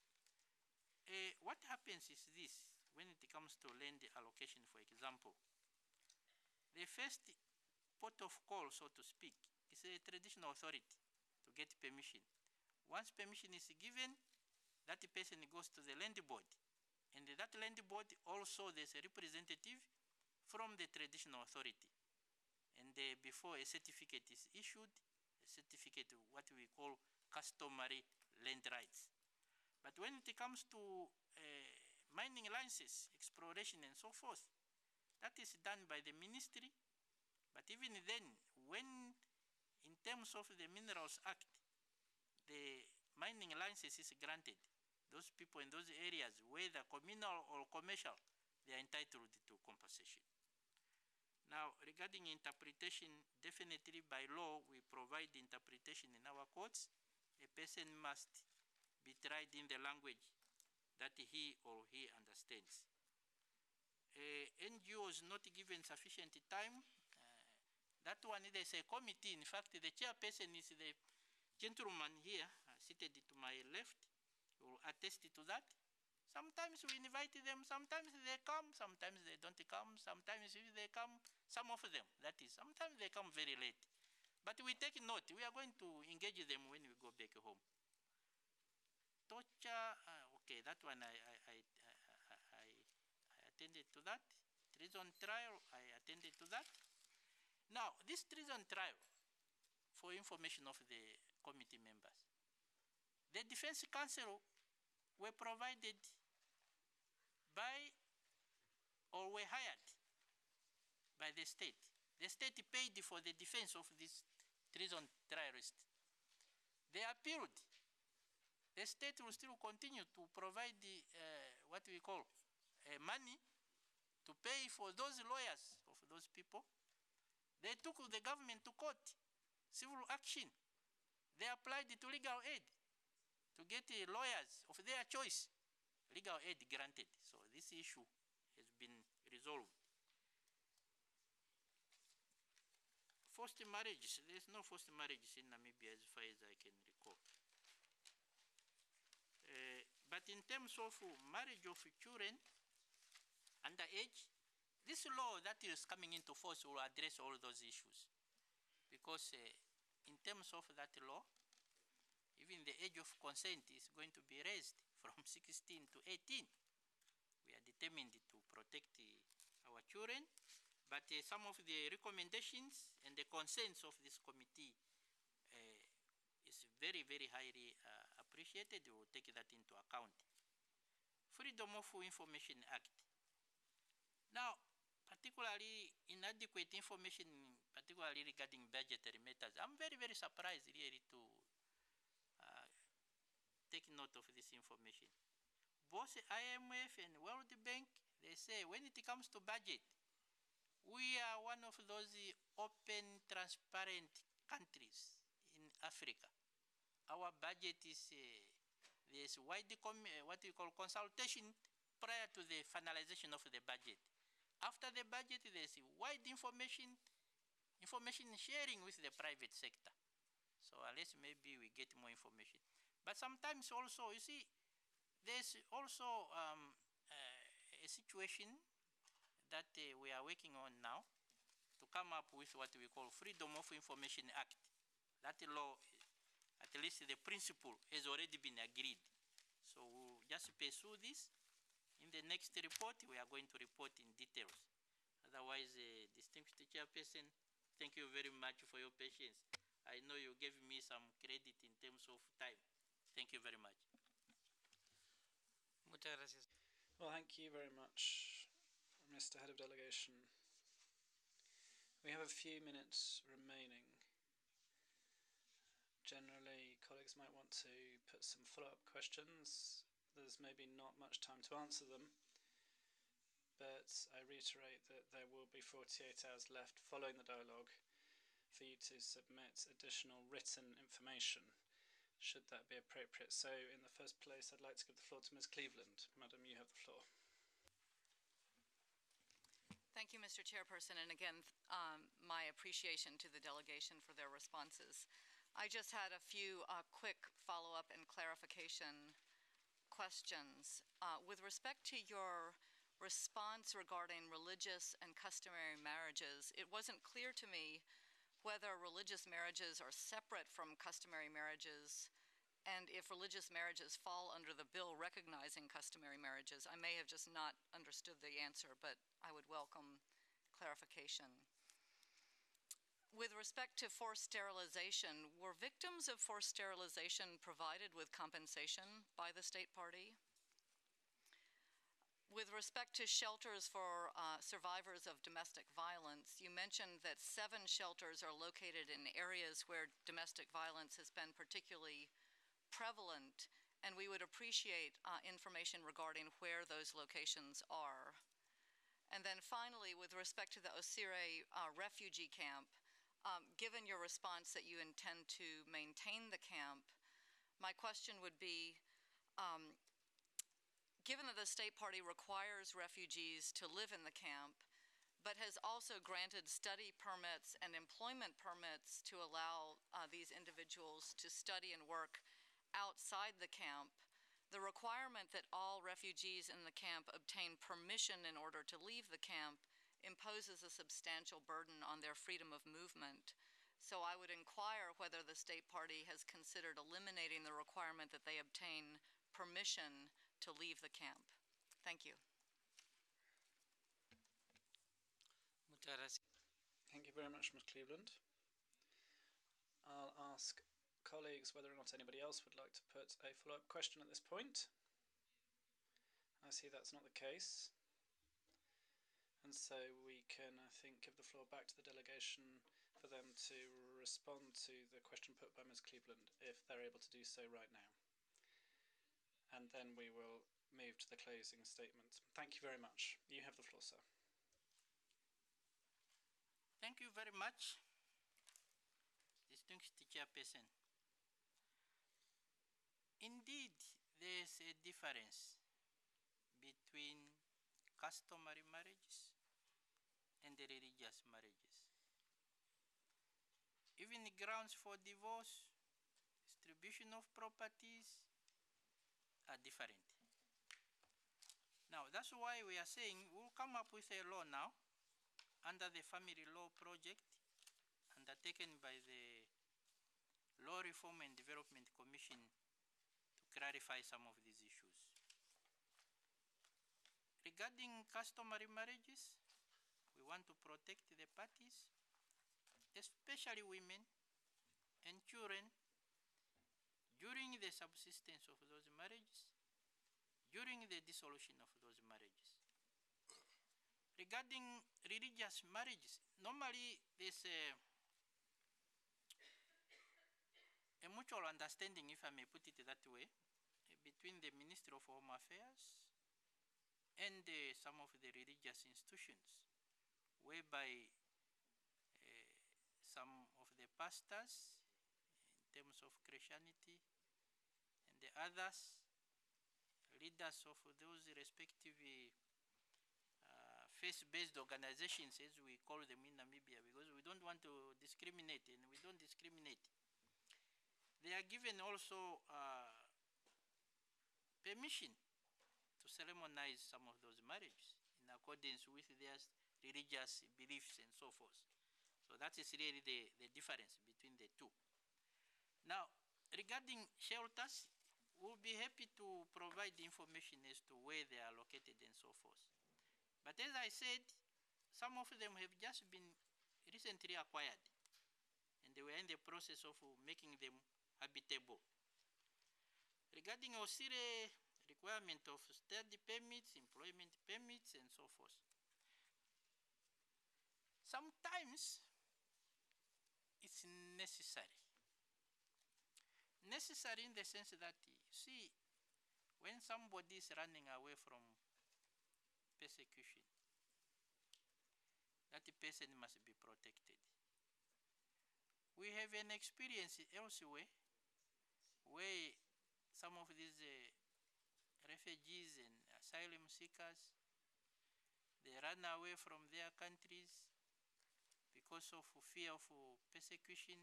Uh, what happens is this, when it comes to land allocation, for example, the first port of call, so to speak, is a traditional authority to get permission. Once permission is given, that person goes to the land board. And that land board also, there's a representative from the traditional authority. And uh, before a certificate is issued, a certificate of what we call customary land rights. But when it comes to uh, mining licenses, exploration and so forth, that is done by the ministry. But even then, when in terms of the Minerals Act, the mining license is granted, those people in those areas, whether communal or commercial, they are entitled to compensation. Now, regarding interpretation, definitely by law, we provide interpretation in our courts. A person must be tried in the language that he or he understands. Uh, N G Os not given sufficient time. Uh, that one, there's a committee. In fact, the chairperson is the gentleman here, uh, seated to my left, who will attest to that. Sometimes we invite them, sometimes they come, sometimes they don't come, sometimes if they come, some of them, that is, sometimes they come very late. But we take note, we are going to engage them when we go back home. Torture, uh, okay, that one I, I, I, I, I, I attended to that. Treason trial, I attended to that. Now, this treason trial, for information of the committee members, the defense counsel were provided by or were hired by the state. The state paid for the defense of this treason trialist. They appealed. The state will still continue to provide the, uh, what we call uh, money to pay for those lawyers of those people. They took the government to court, civil action. they applied to legal aid to get uh, lawyers of their choice, legal aid granted. So this issue has been resolved. Forced marriages, there's no forced marriages in Namibia as far as I can recall. Uh, but in terms of uh, marriage of children underage, this law that is coming into force will address all those issues. Because uh, in terms of that law, even the age of consent is going to be raised from sixteen to eighteen. We are determined to protect uh, our children, but uh, some of the recommendations and the concerns of this committee uh, is very, very highly uh, appreciated. We will take that into account. Freedom of Information Act. Now, particularly inadequate information, particularly regarding budgetary matters, I'm very, very surprised really to uh, take note of this information. Both I M F and World Bank, they say when it comes to budget, we are one of those open, transparent countries in Africa. Our budget is, uh, there's wide, what we call consultation prior to the finalization of the budget. After the budget, there's wide information, information sharing with the private sector. So unless maybe we get more information. But sometimes also, you see, there's also um, uh, a situation that uh, we are working on now to come up with what we call Freedom of Information Act. That law, at least the principle, has already been agreed. So we'll just pursue this. In the next report, we are going to report in details. Otherwise, uh, distinguished chairperson, thank you very much for your patience. I know you gave me some credit in terms of time. Thank you very much. Muchas gracias. Well, thank you very much, Mister Head of Delegation. We have a few minutes remaining. Generally, colleagues might want to put some follow-up questions. There's maybe not much time to answer them, but I reiterate that there will be forty-eight hours left following the dialogue for you to submit additional written information, should that be appropriate. So, in the first place, I'd like to give the floor to Miz Cleveland. Madam, you have the floor. Thank you, Mister Chairperson, and again, um, my appreciation to the delegation for their responses. I just had a few uh, quick follow-up and clarification questions. Uh, with respect to your response regarding religious and customary marriages, it wasn't clear to me whether religious marriages are separate from customary marriages, and if religious marriages fall under the bill recognizing customary marriages. I may have just not understood the answer, but I would welcome clarification. With respect to forced sterilization, were victims of forced sterilization provided with compensation by the state party? With respect to shelters for uh, survivors of domestic violence, you mentioned that seven shelters are located in areas where domestic violence has been particularly prevalent, and we would appreciate uh, information regarding where those locations are. And then finally, with respect to the Osire uh, refugee camp, um, given your response that you intend to maintain the camp, my question would be, um, given that the state party requires refugees to live in the camp, but has also granted study permits and employment permits to allow uh, these individuals to study and work outside the camp, the requirement that all refugees in the camp obtain permission in order to leave the camp imposes a substantial burden on their freedom of movement. So I would inquire whether the state party has considered eliminating the requirement that they obtain permission to leave the camp. Thank you. Muchas gracias. Thank you very much, Miz Cleveland. I'll ask colleagues whether or not anybody else would like to put a follow-up question at this point. I see that's not the case. And so we can, I think, give the floor back to the delegation for them to respond to the question put by Miz Cleveland, if they're able to do so right now. And then we will move to the closing statement. Thank you very much. You have the floor, sir. Thank you very much, distinguished chairperson. Indeed, there's a difference between customary marriages and the religious marriages. Even the grounds for divorce, distribution of properties are different. Now, that's why we are saying we'll come up with a law now under the Family Law Project undertaken by the Law Reform and Development Commission to clarify some of these issues. Regarding customary marriages, we want to protect the parties, especially women and children, during the subsistence of those marriages, during the dissolution of those marriages. Regarding religious marriages, normally there's a, a mutual understanding, if I may put it that way, between the Ministry of Home Affairs and uh, some of the religious institutions, whereby uh, some of the pastors, in terms of Christianity, and the others, leaders of those respective uh, faith-based organizations, as we call them in Namibia, because we don't want to discriminate, and we don't discriminate. They are given also uh, permission to ceremonize some of those marriages in accordance with their religious beliefs and so forth. So that is really the, the difference between the two. Now, regarding shelters, we'll be happy to provide information as to where they are located and so forth. But as I said, some of them have just been recently acquired, and they were in the process of making them habitable. Regarding auxiliary requirement of study permits, employment permits, and so forth, sometimes it's necessary. Necessary in the sense that, you see, when somebody is running away from persecution, that person must be protected. We have an experience elsewhere where some of these uh, refugees and asylum seekers, they run away from their countries because of fear of persecution,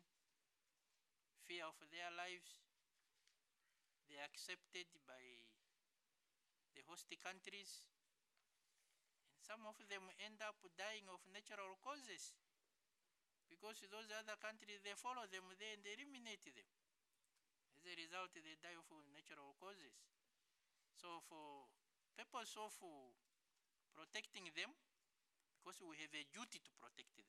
fear of their lives. They are accepted by the host countries, and some of them end up dying of natural causes because those other countries, they follow them there and they eliminate them. As a result, they die of natural causes. So for purpose of protecting them, because we have a duty to protect them.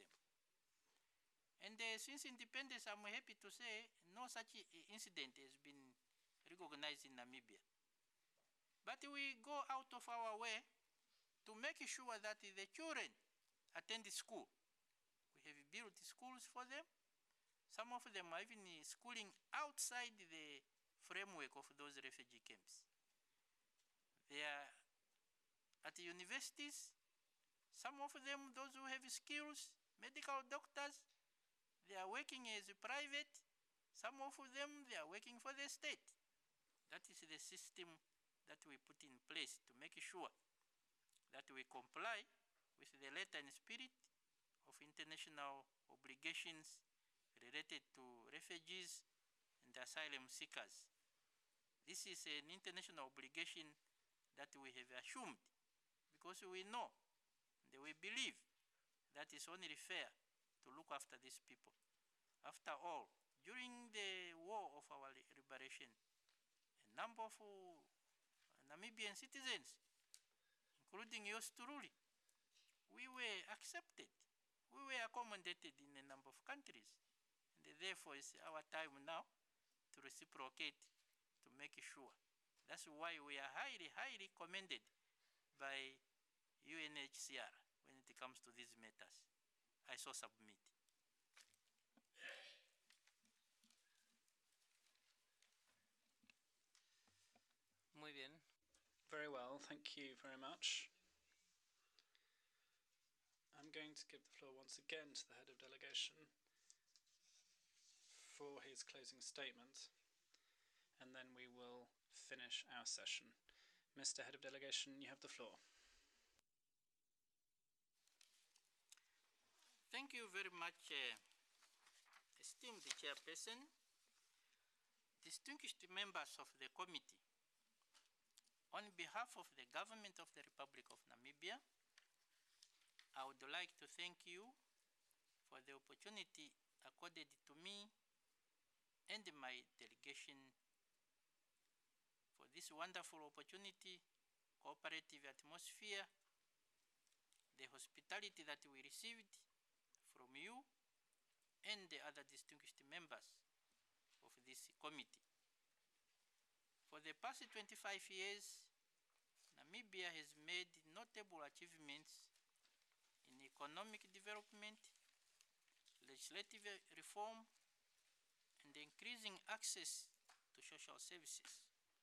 And uh, since independence, I'm happy to say no such incident has been recognized in Namibia. But we go out of our way to make sure that the children attend school. We have built schools for them. Some of them are even schooling outside the framework of those refugee camps. They are at the universities. Some of them, those who have skills, medical doctors, they are working as a private. Some of them, they are working for the state. That is the system that we put in place to make sure that we comply with the letter and spirit of international obligations related to refugees and asylum seekers. This is an international obligation that we have assumed because we know and we believe that it's only fair to look after these people. After all, during the war of our liberation, a number of uh, Namibian citizens, including yours truly, we were accepted. We were accommodated in a number of countries. And therefore, it's our time now to reciprocate, to make sure. That's why we are highly, highly commended by U N H C R when it comes to these matters. I so submit. Muy bien. Very well, thank you very much. I'm going to give the floor once again to the head of delegation for his closing statement. and then we will finish our session. Mister Head of Delegation, you have the floor. Thank you very much, uh, esteemed Chairperson, distinguished members of the committee. On behalf of the Government of the Republic of Namibia, I would like to thank you for the opportunity accorded to me and my delegation for this wonderful opportunity, cooperative atmosphere, the hospitality that we received from you and the other distinguished members of this committee. For the past twenty-five years, Namibia has made notable achievements in economic development, legislative reform, and increasing access to social services.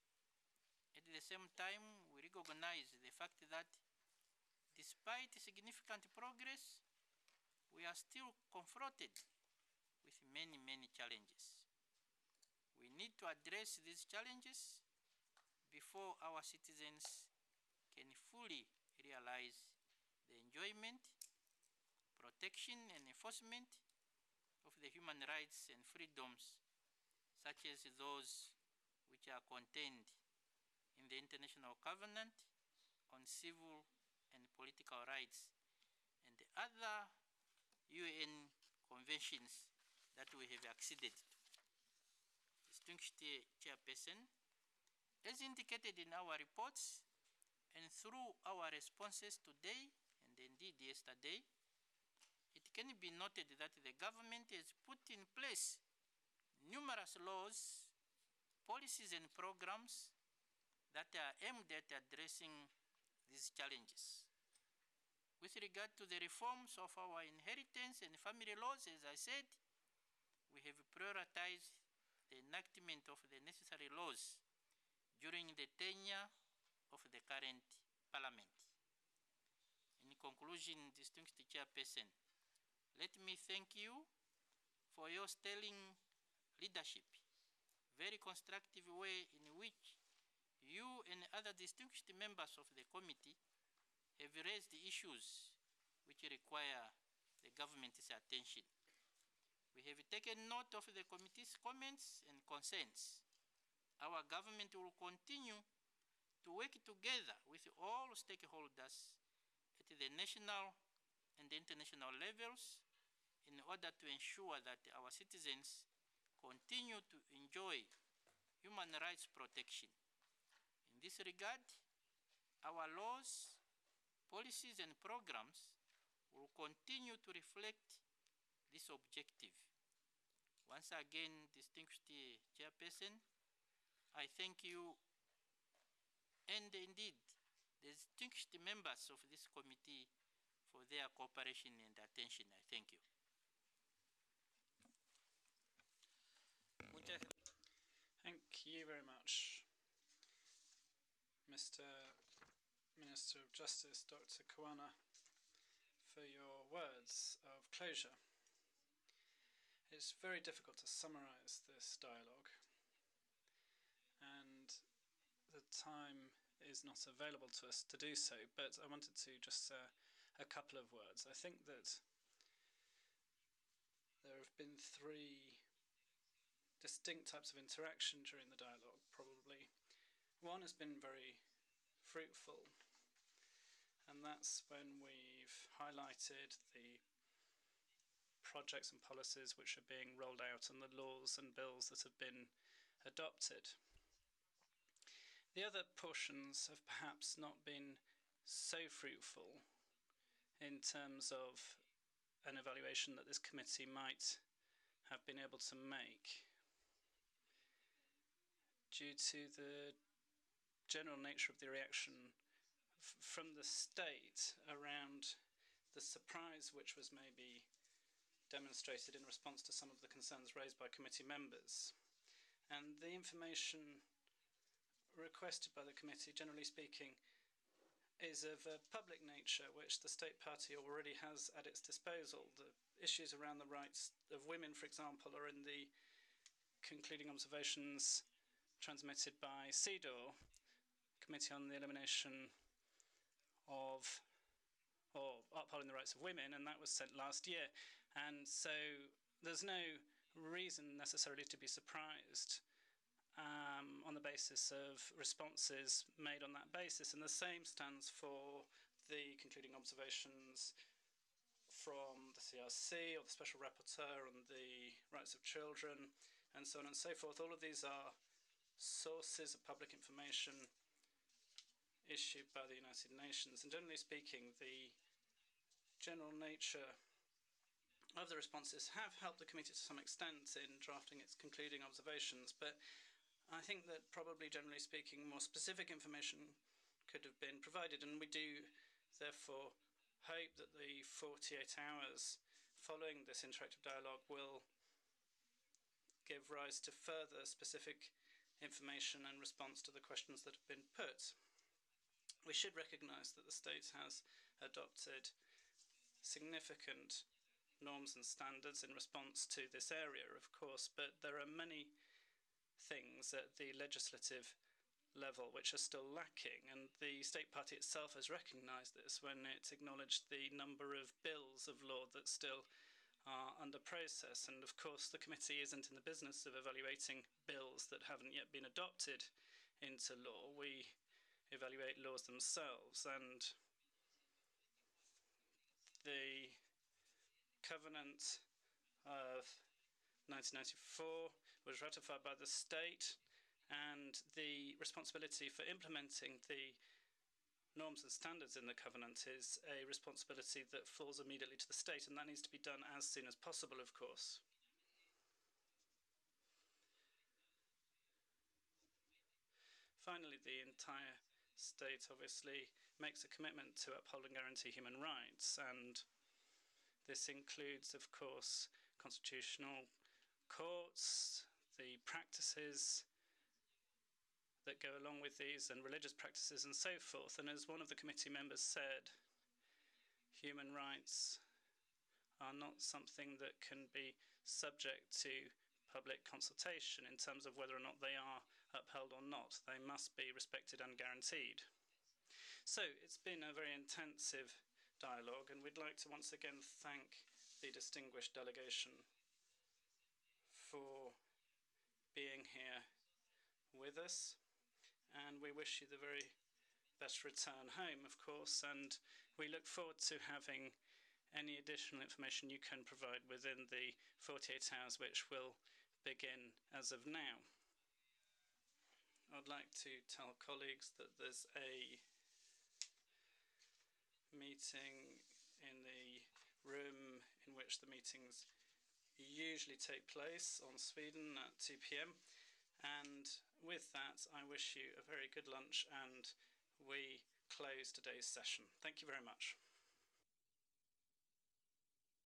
At the same time, we recognize the fact that despite significant progress, we are still confronted with many, many challenges. We need to address these challenges before our citizens can fully realize the enjoyment, protection, and enforcement of the human rights and freedoms, such as those which are contained in the International Covenant on Civil and Political Rights and the other U N conventions that we have acceded to. Distinguished Chairperson, as indicated in our reports and through our responses today and indeed yesterday, it can be noted that the government has put in place numerous laws, policies, and programs that are aimed at addressing these challenges. With regard to the reforms of our inheritance and family laws, as I said, we have prioritized the enactment of the necessary laws during the tenure of the current Parliament. In conclusion, distinguished Chairperson, let me thank you for your sterling leadership, very constructive way in which you and other distinguished members of the committee have raised issues which require the government's attention. We have taken note of the committee's comments and concerns. Our government will continue to work together with all stakeholders at the national and international levels in order to ensure that our citizens continue to enjoy human rights protection. In this regard, our laws, policies, and programs will continue to reflect this objective. Once again, distinguished Chairperson, I thank you and indeed the distinguished members of this committee for their cooperation and attention. I thank you. Thank you very much, Mister Minister of Justice, Doctor Kawana, for your words of closure. It's very difficult to summarize this dialogue, and the time is not available to us to do so, but I wanted to just say a couple of words. I think that there have been three distinct types of interaction during the dialogue, probably. One has been very fruitful, and that's when we've highlighted the projects and policies which are being rolled out and the laws and bills that have been adopted. The other portions have perhaps not been so fruitful in terms of an evaluation that this committee might have been able to make due to the general nature of the reaction f from the state around the surprise which was maybe demonstrated in response to some of the concerns raised by committee members. And the information requested by the committee, generally speaking, is of a public nature which the state party already has at its disposal. The issues around the rights of women, for example, are in the concluding observations transmitted by C E D O R, Committee on the Elimination of or Upholding the Rights of Women, and that was sent last year. And so there's no reason necessarily to be surprised um, on the basis of responses made on that basis. And the same stands for the concluding observations from the C R C or the Special Rapporteur on the Rights of Children, and so on and so forth. All of these are sources of public information issued by the United Nations. And generally speaking, the general nature of the responses have helped the committee to some extent in drafting its concluding observations, but I think that probably generally speaking more specific information could have been provided, and we do therefore hope that the forty-eight hours following this interactive dialogue will give rise to further specific information and response to the questions that have been put. We should recognise that the state has adopted significant norms and standards in response to this area, of course, but there are many things at the legislative level which are still lacking, and the state party itself has recognised this when it acknowledged the number of bills of law that still are under process. And of course the committee isn't in the business of evaluating bills that haven't yet been adopted into law. We evaluate laws themselves, and the Covenant of nineteen ninety-four was ratified by the state, and the responsibility for implementing the norms and standards in the Covenant is a responsibility that falls immediately to the state, and that needs to be done as soon as possible, of course. Finally, the entire state obviously makes a commitment to uphold and guarantee human rights, and this includes, of course, constitutional courts, the practices that go along with these, and religious practices and so forth. And as one of the committee members said, human rights are not something that can be subject to public consultation in terms of whether or not they are upheld or not. They must be respected and guaranteed. So it's been a very intensive dialogue, and we'd like to once again thank the distinguished delegation for being here with us, and we wish you the very best return home, of course, and we look forward to having any additional information you can provide within the forty-eight hours which will begin as of now. I'd like to tell colleagues that there's a meeting in the room in which the meetings usually take place on Sweden at two p m and with that I wish you a very good lunch, and we close today's session. Thank you very much.